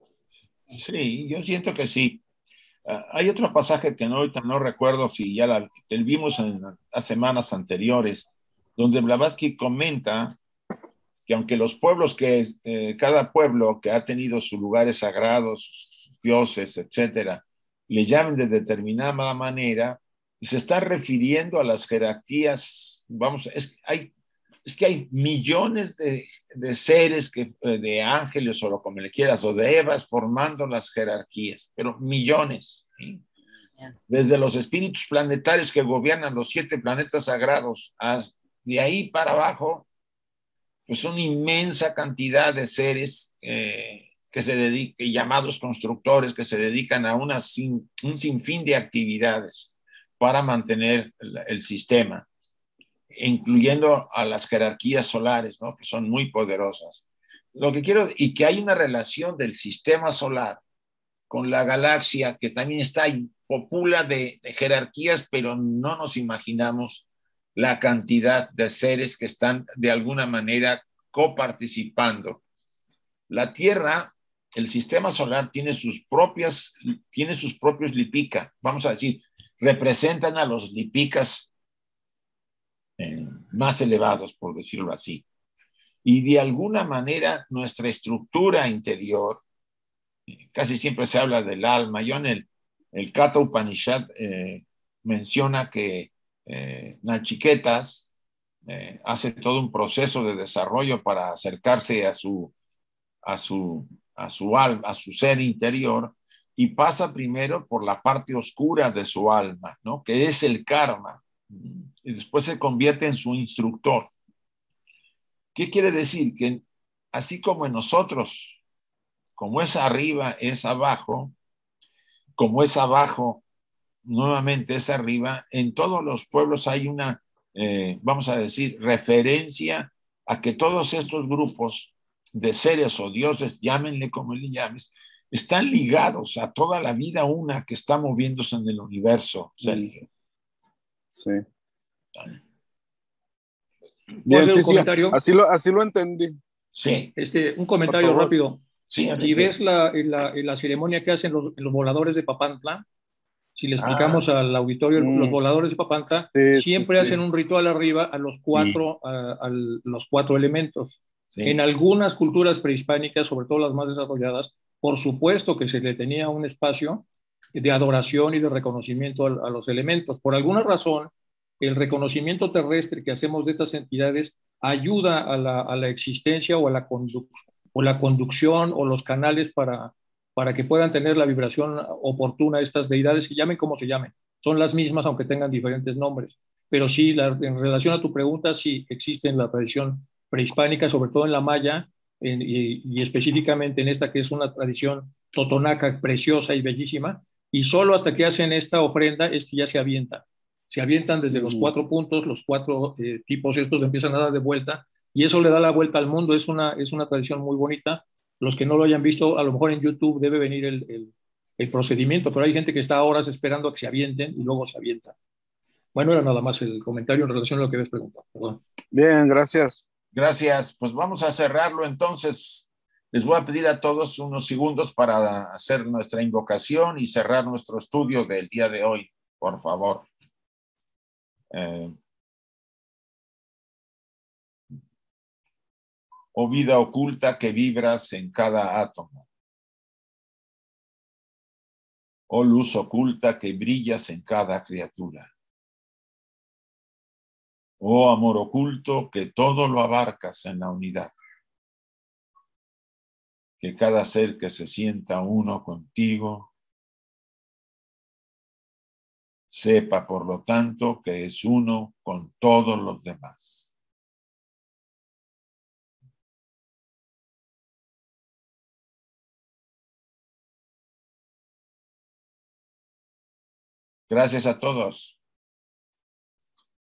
[SPEAKER 1] Sí, yo siento que sí. Hay otro pasaje que ahorita no recuerdo si ya que vimos en las semanas anteriores, donde Blavatsky comenta que aunque los pueblos cada pueblo que ha tenido sus lugares sagrados, sus dioses, etcétera, le llamen de determinada manera, y se está refiriendo a las jerarquías, es que hay millones de seres, de ángeles o lo como le quieras, o de Evas formando las jerarquías, pero millones. ¿Sí? Desde los espíritus planetarios que gobiernan los 7 planetas sagrados, de ahí para abajo, pues una inmensa cantidad de seres llamados constructores, que se dedican a un sinfín de actividades para mantener el sistema, incluyendo a las jerarquías solares, ¿no? Que son muy poderosas. Y que hay una relación del sistema solar con la galaxia, que también está ahí, popula de jerarquías, pero no nos imaginamos la cantidad de seres que están de alguna manera coparticipando. La Tierra, el sistema solar, tiene sus propios lipika, vamos a decir, representan a los lipikas más elevados, por decirlo así. Y de alguna manera nuestra estructura interior, casi siempre se habla del alma. Yo en el Katha Upanishad menciona que Nachiketas hace todo un proceso de desarrollo para acercarse a su alma, a su ser interior, y pasa primero por la parte oscura de su alma, ¿no? Que es el karma, y después se convierte en su instructor. ¿Qué quiere decir? Que así como en nosotros, como es arriba, es abajo, como es abajo, nuevamente es arriba, en todos los pueblos hay una, vamos a decir, referencia a que todos estos grupos de seres o dioses, llámenle como le llames, están ligados a toda la vida una que está moviéndose en el universo, Sergio.
[SPEAKER 9] Sí.
[SPEAKER 11] Bien, sí, comentario?
[SPEAKER 9] Así lo entendí.
[SPEAKER 1] Sí.
[SPEAKER 11] Un comentario rápido.
[SPEAKER 1] Sí,
[SPEAKER 11] si ves la ceremonia que hacen los voladores de Papantla, si le explicamos al auditorio, los voladores de Papantla siempre hacen un ritual arriba a los cuatro, los cuatro elementos. Sí. En algunas culturas prehispánicas, sobre todo las más desarrolladas, por supuesto que se le tenía un espacio de adoración y de reconocimiento a los elementos. Por alguna razón, el reconocimiento terrestre que hacemos de estas entidades ayuda a la existencia o a la conducción o los canales para que puedan tener la vibración oportuna estas deidades, que llamen como se llamen. Son las mismas, aunque tengan diferentes nombres. Pero sí, en relación a tu pregunta, sí existe en la tradición prehispánica, sobre todo en la maya, y específicamente en esta que es una tradición totonaca preciosa y bellísima, y solo hasta que hacen esta ofrenda es que ya se avientan. Se avientan desde los 4 puntos, los 4 tipos estos empiezan a dar de vuelta, y eso le da la vuelta al mundo. Es una tradición muy bonita. Los que no lo hayan visto, a lo mejor en YouTube debe venir el procedimiento, pero hay gente que está horas esperando a que se avienten y luego se avientan. Bueno, era nada más el comentario en relación a lo que habías preguntado. Perdón.
[SPEAKER 9] Bien, gracias.
[SPEAKER 1] Gracias. Pues vamos a cerrarlo entonces. Les voy a pedir a todos unos segundos para hacer nuestra invocación y cerrar nuestro estudio del día de hoy, por favor. Oh vida oculta que vibras en cada átomo. Oh luz oculta que brillas en cada criatura. Oh amor oculto que todo lo abarcas en la unidad. Que cada ser que se sienta uno contigo sepa, por lo tanto, que es uno con todos los demás. Gracias a todos.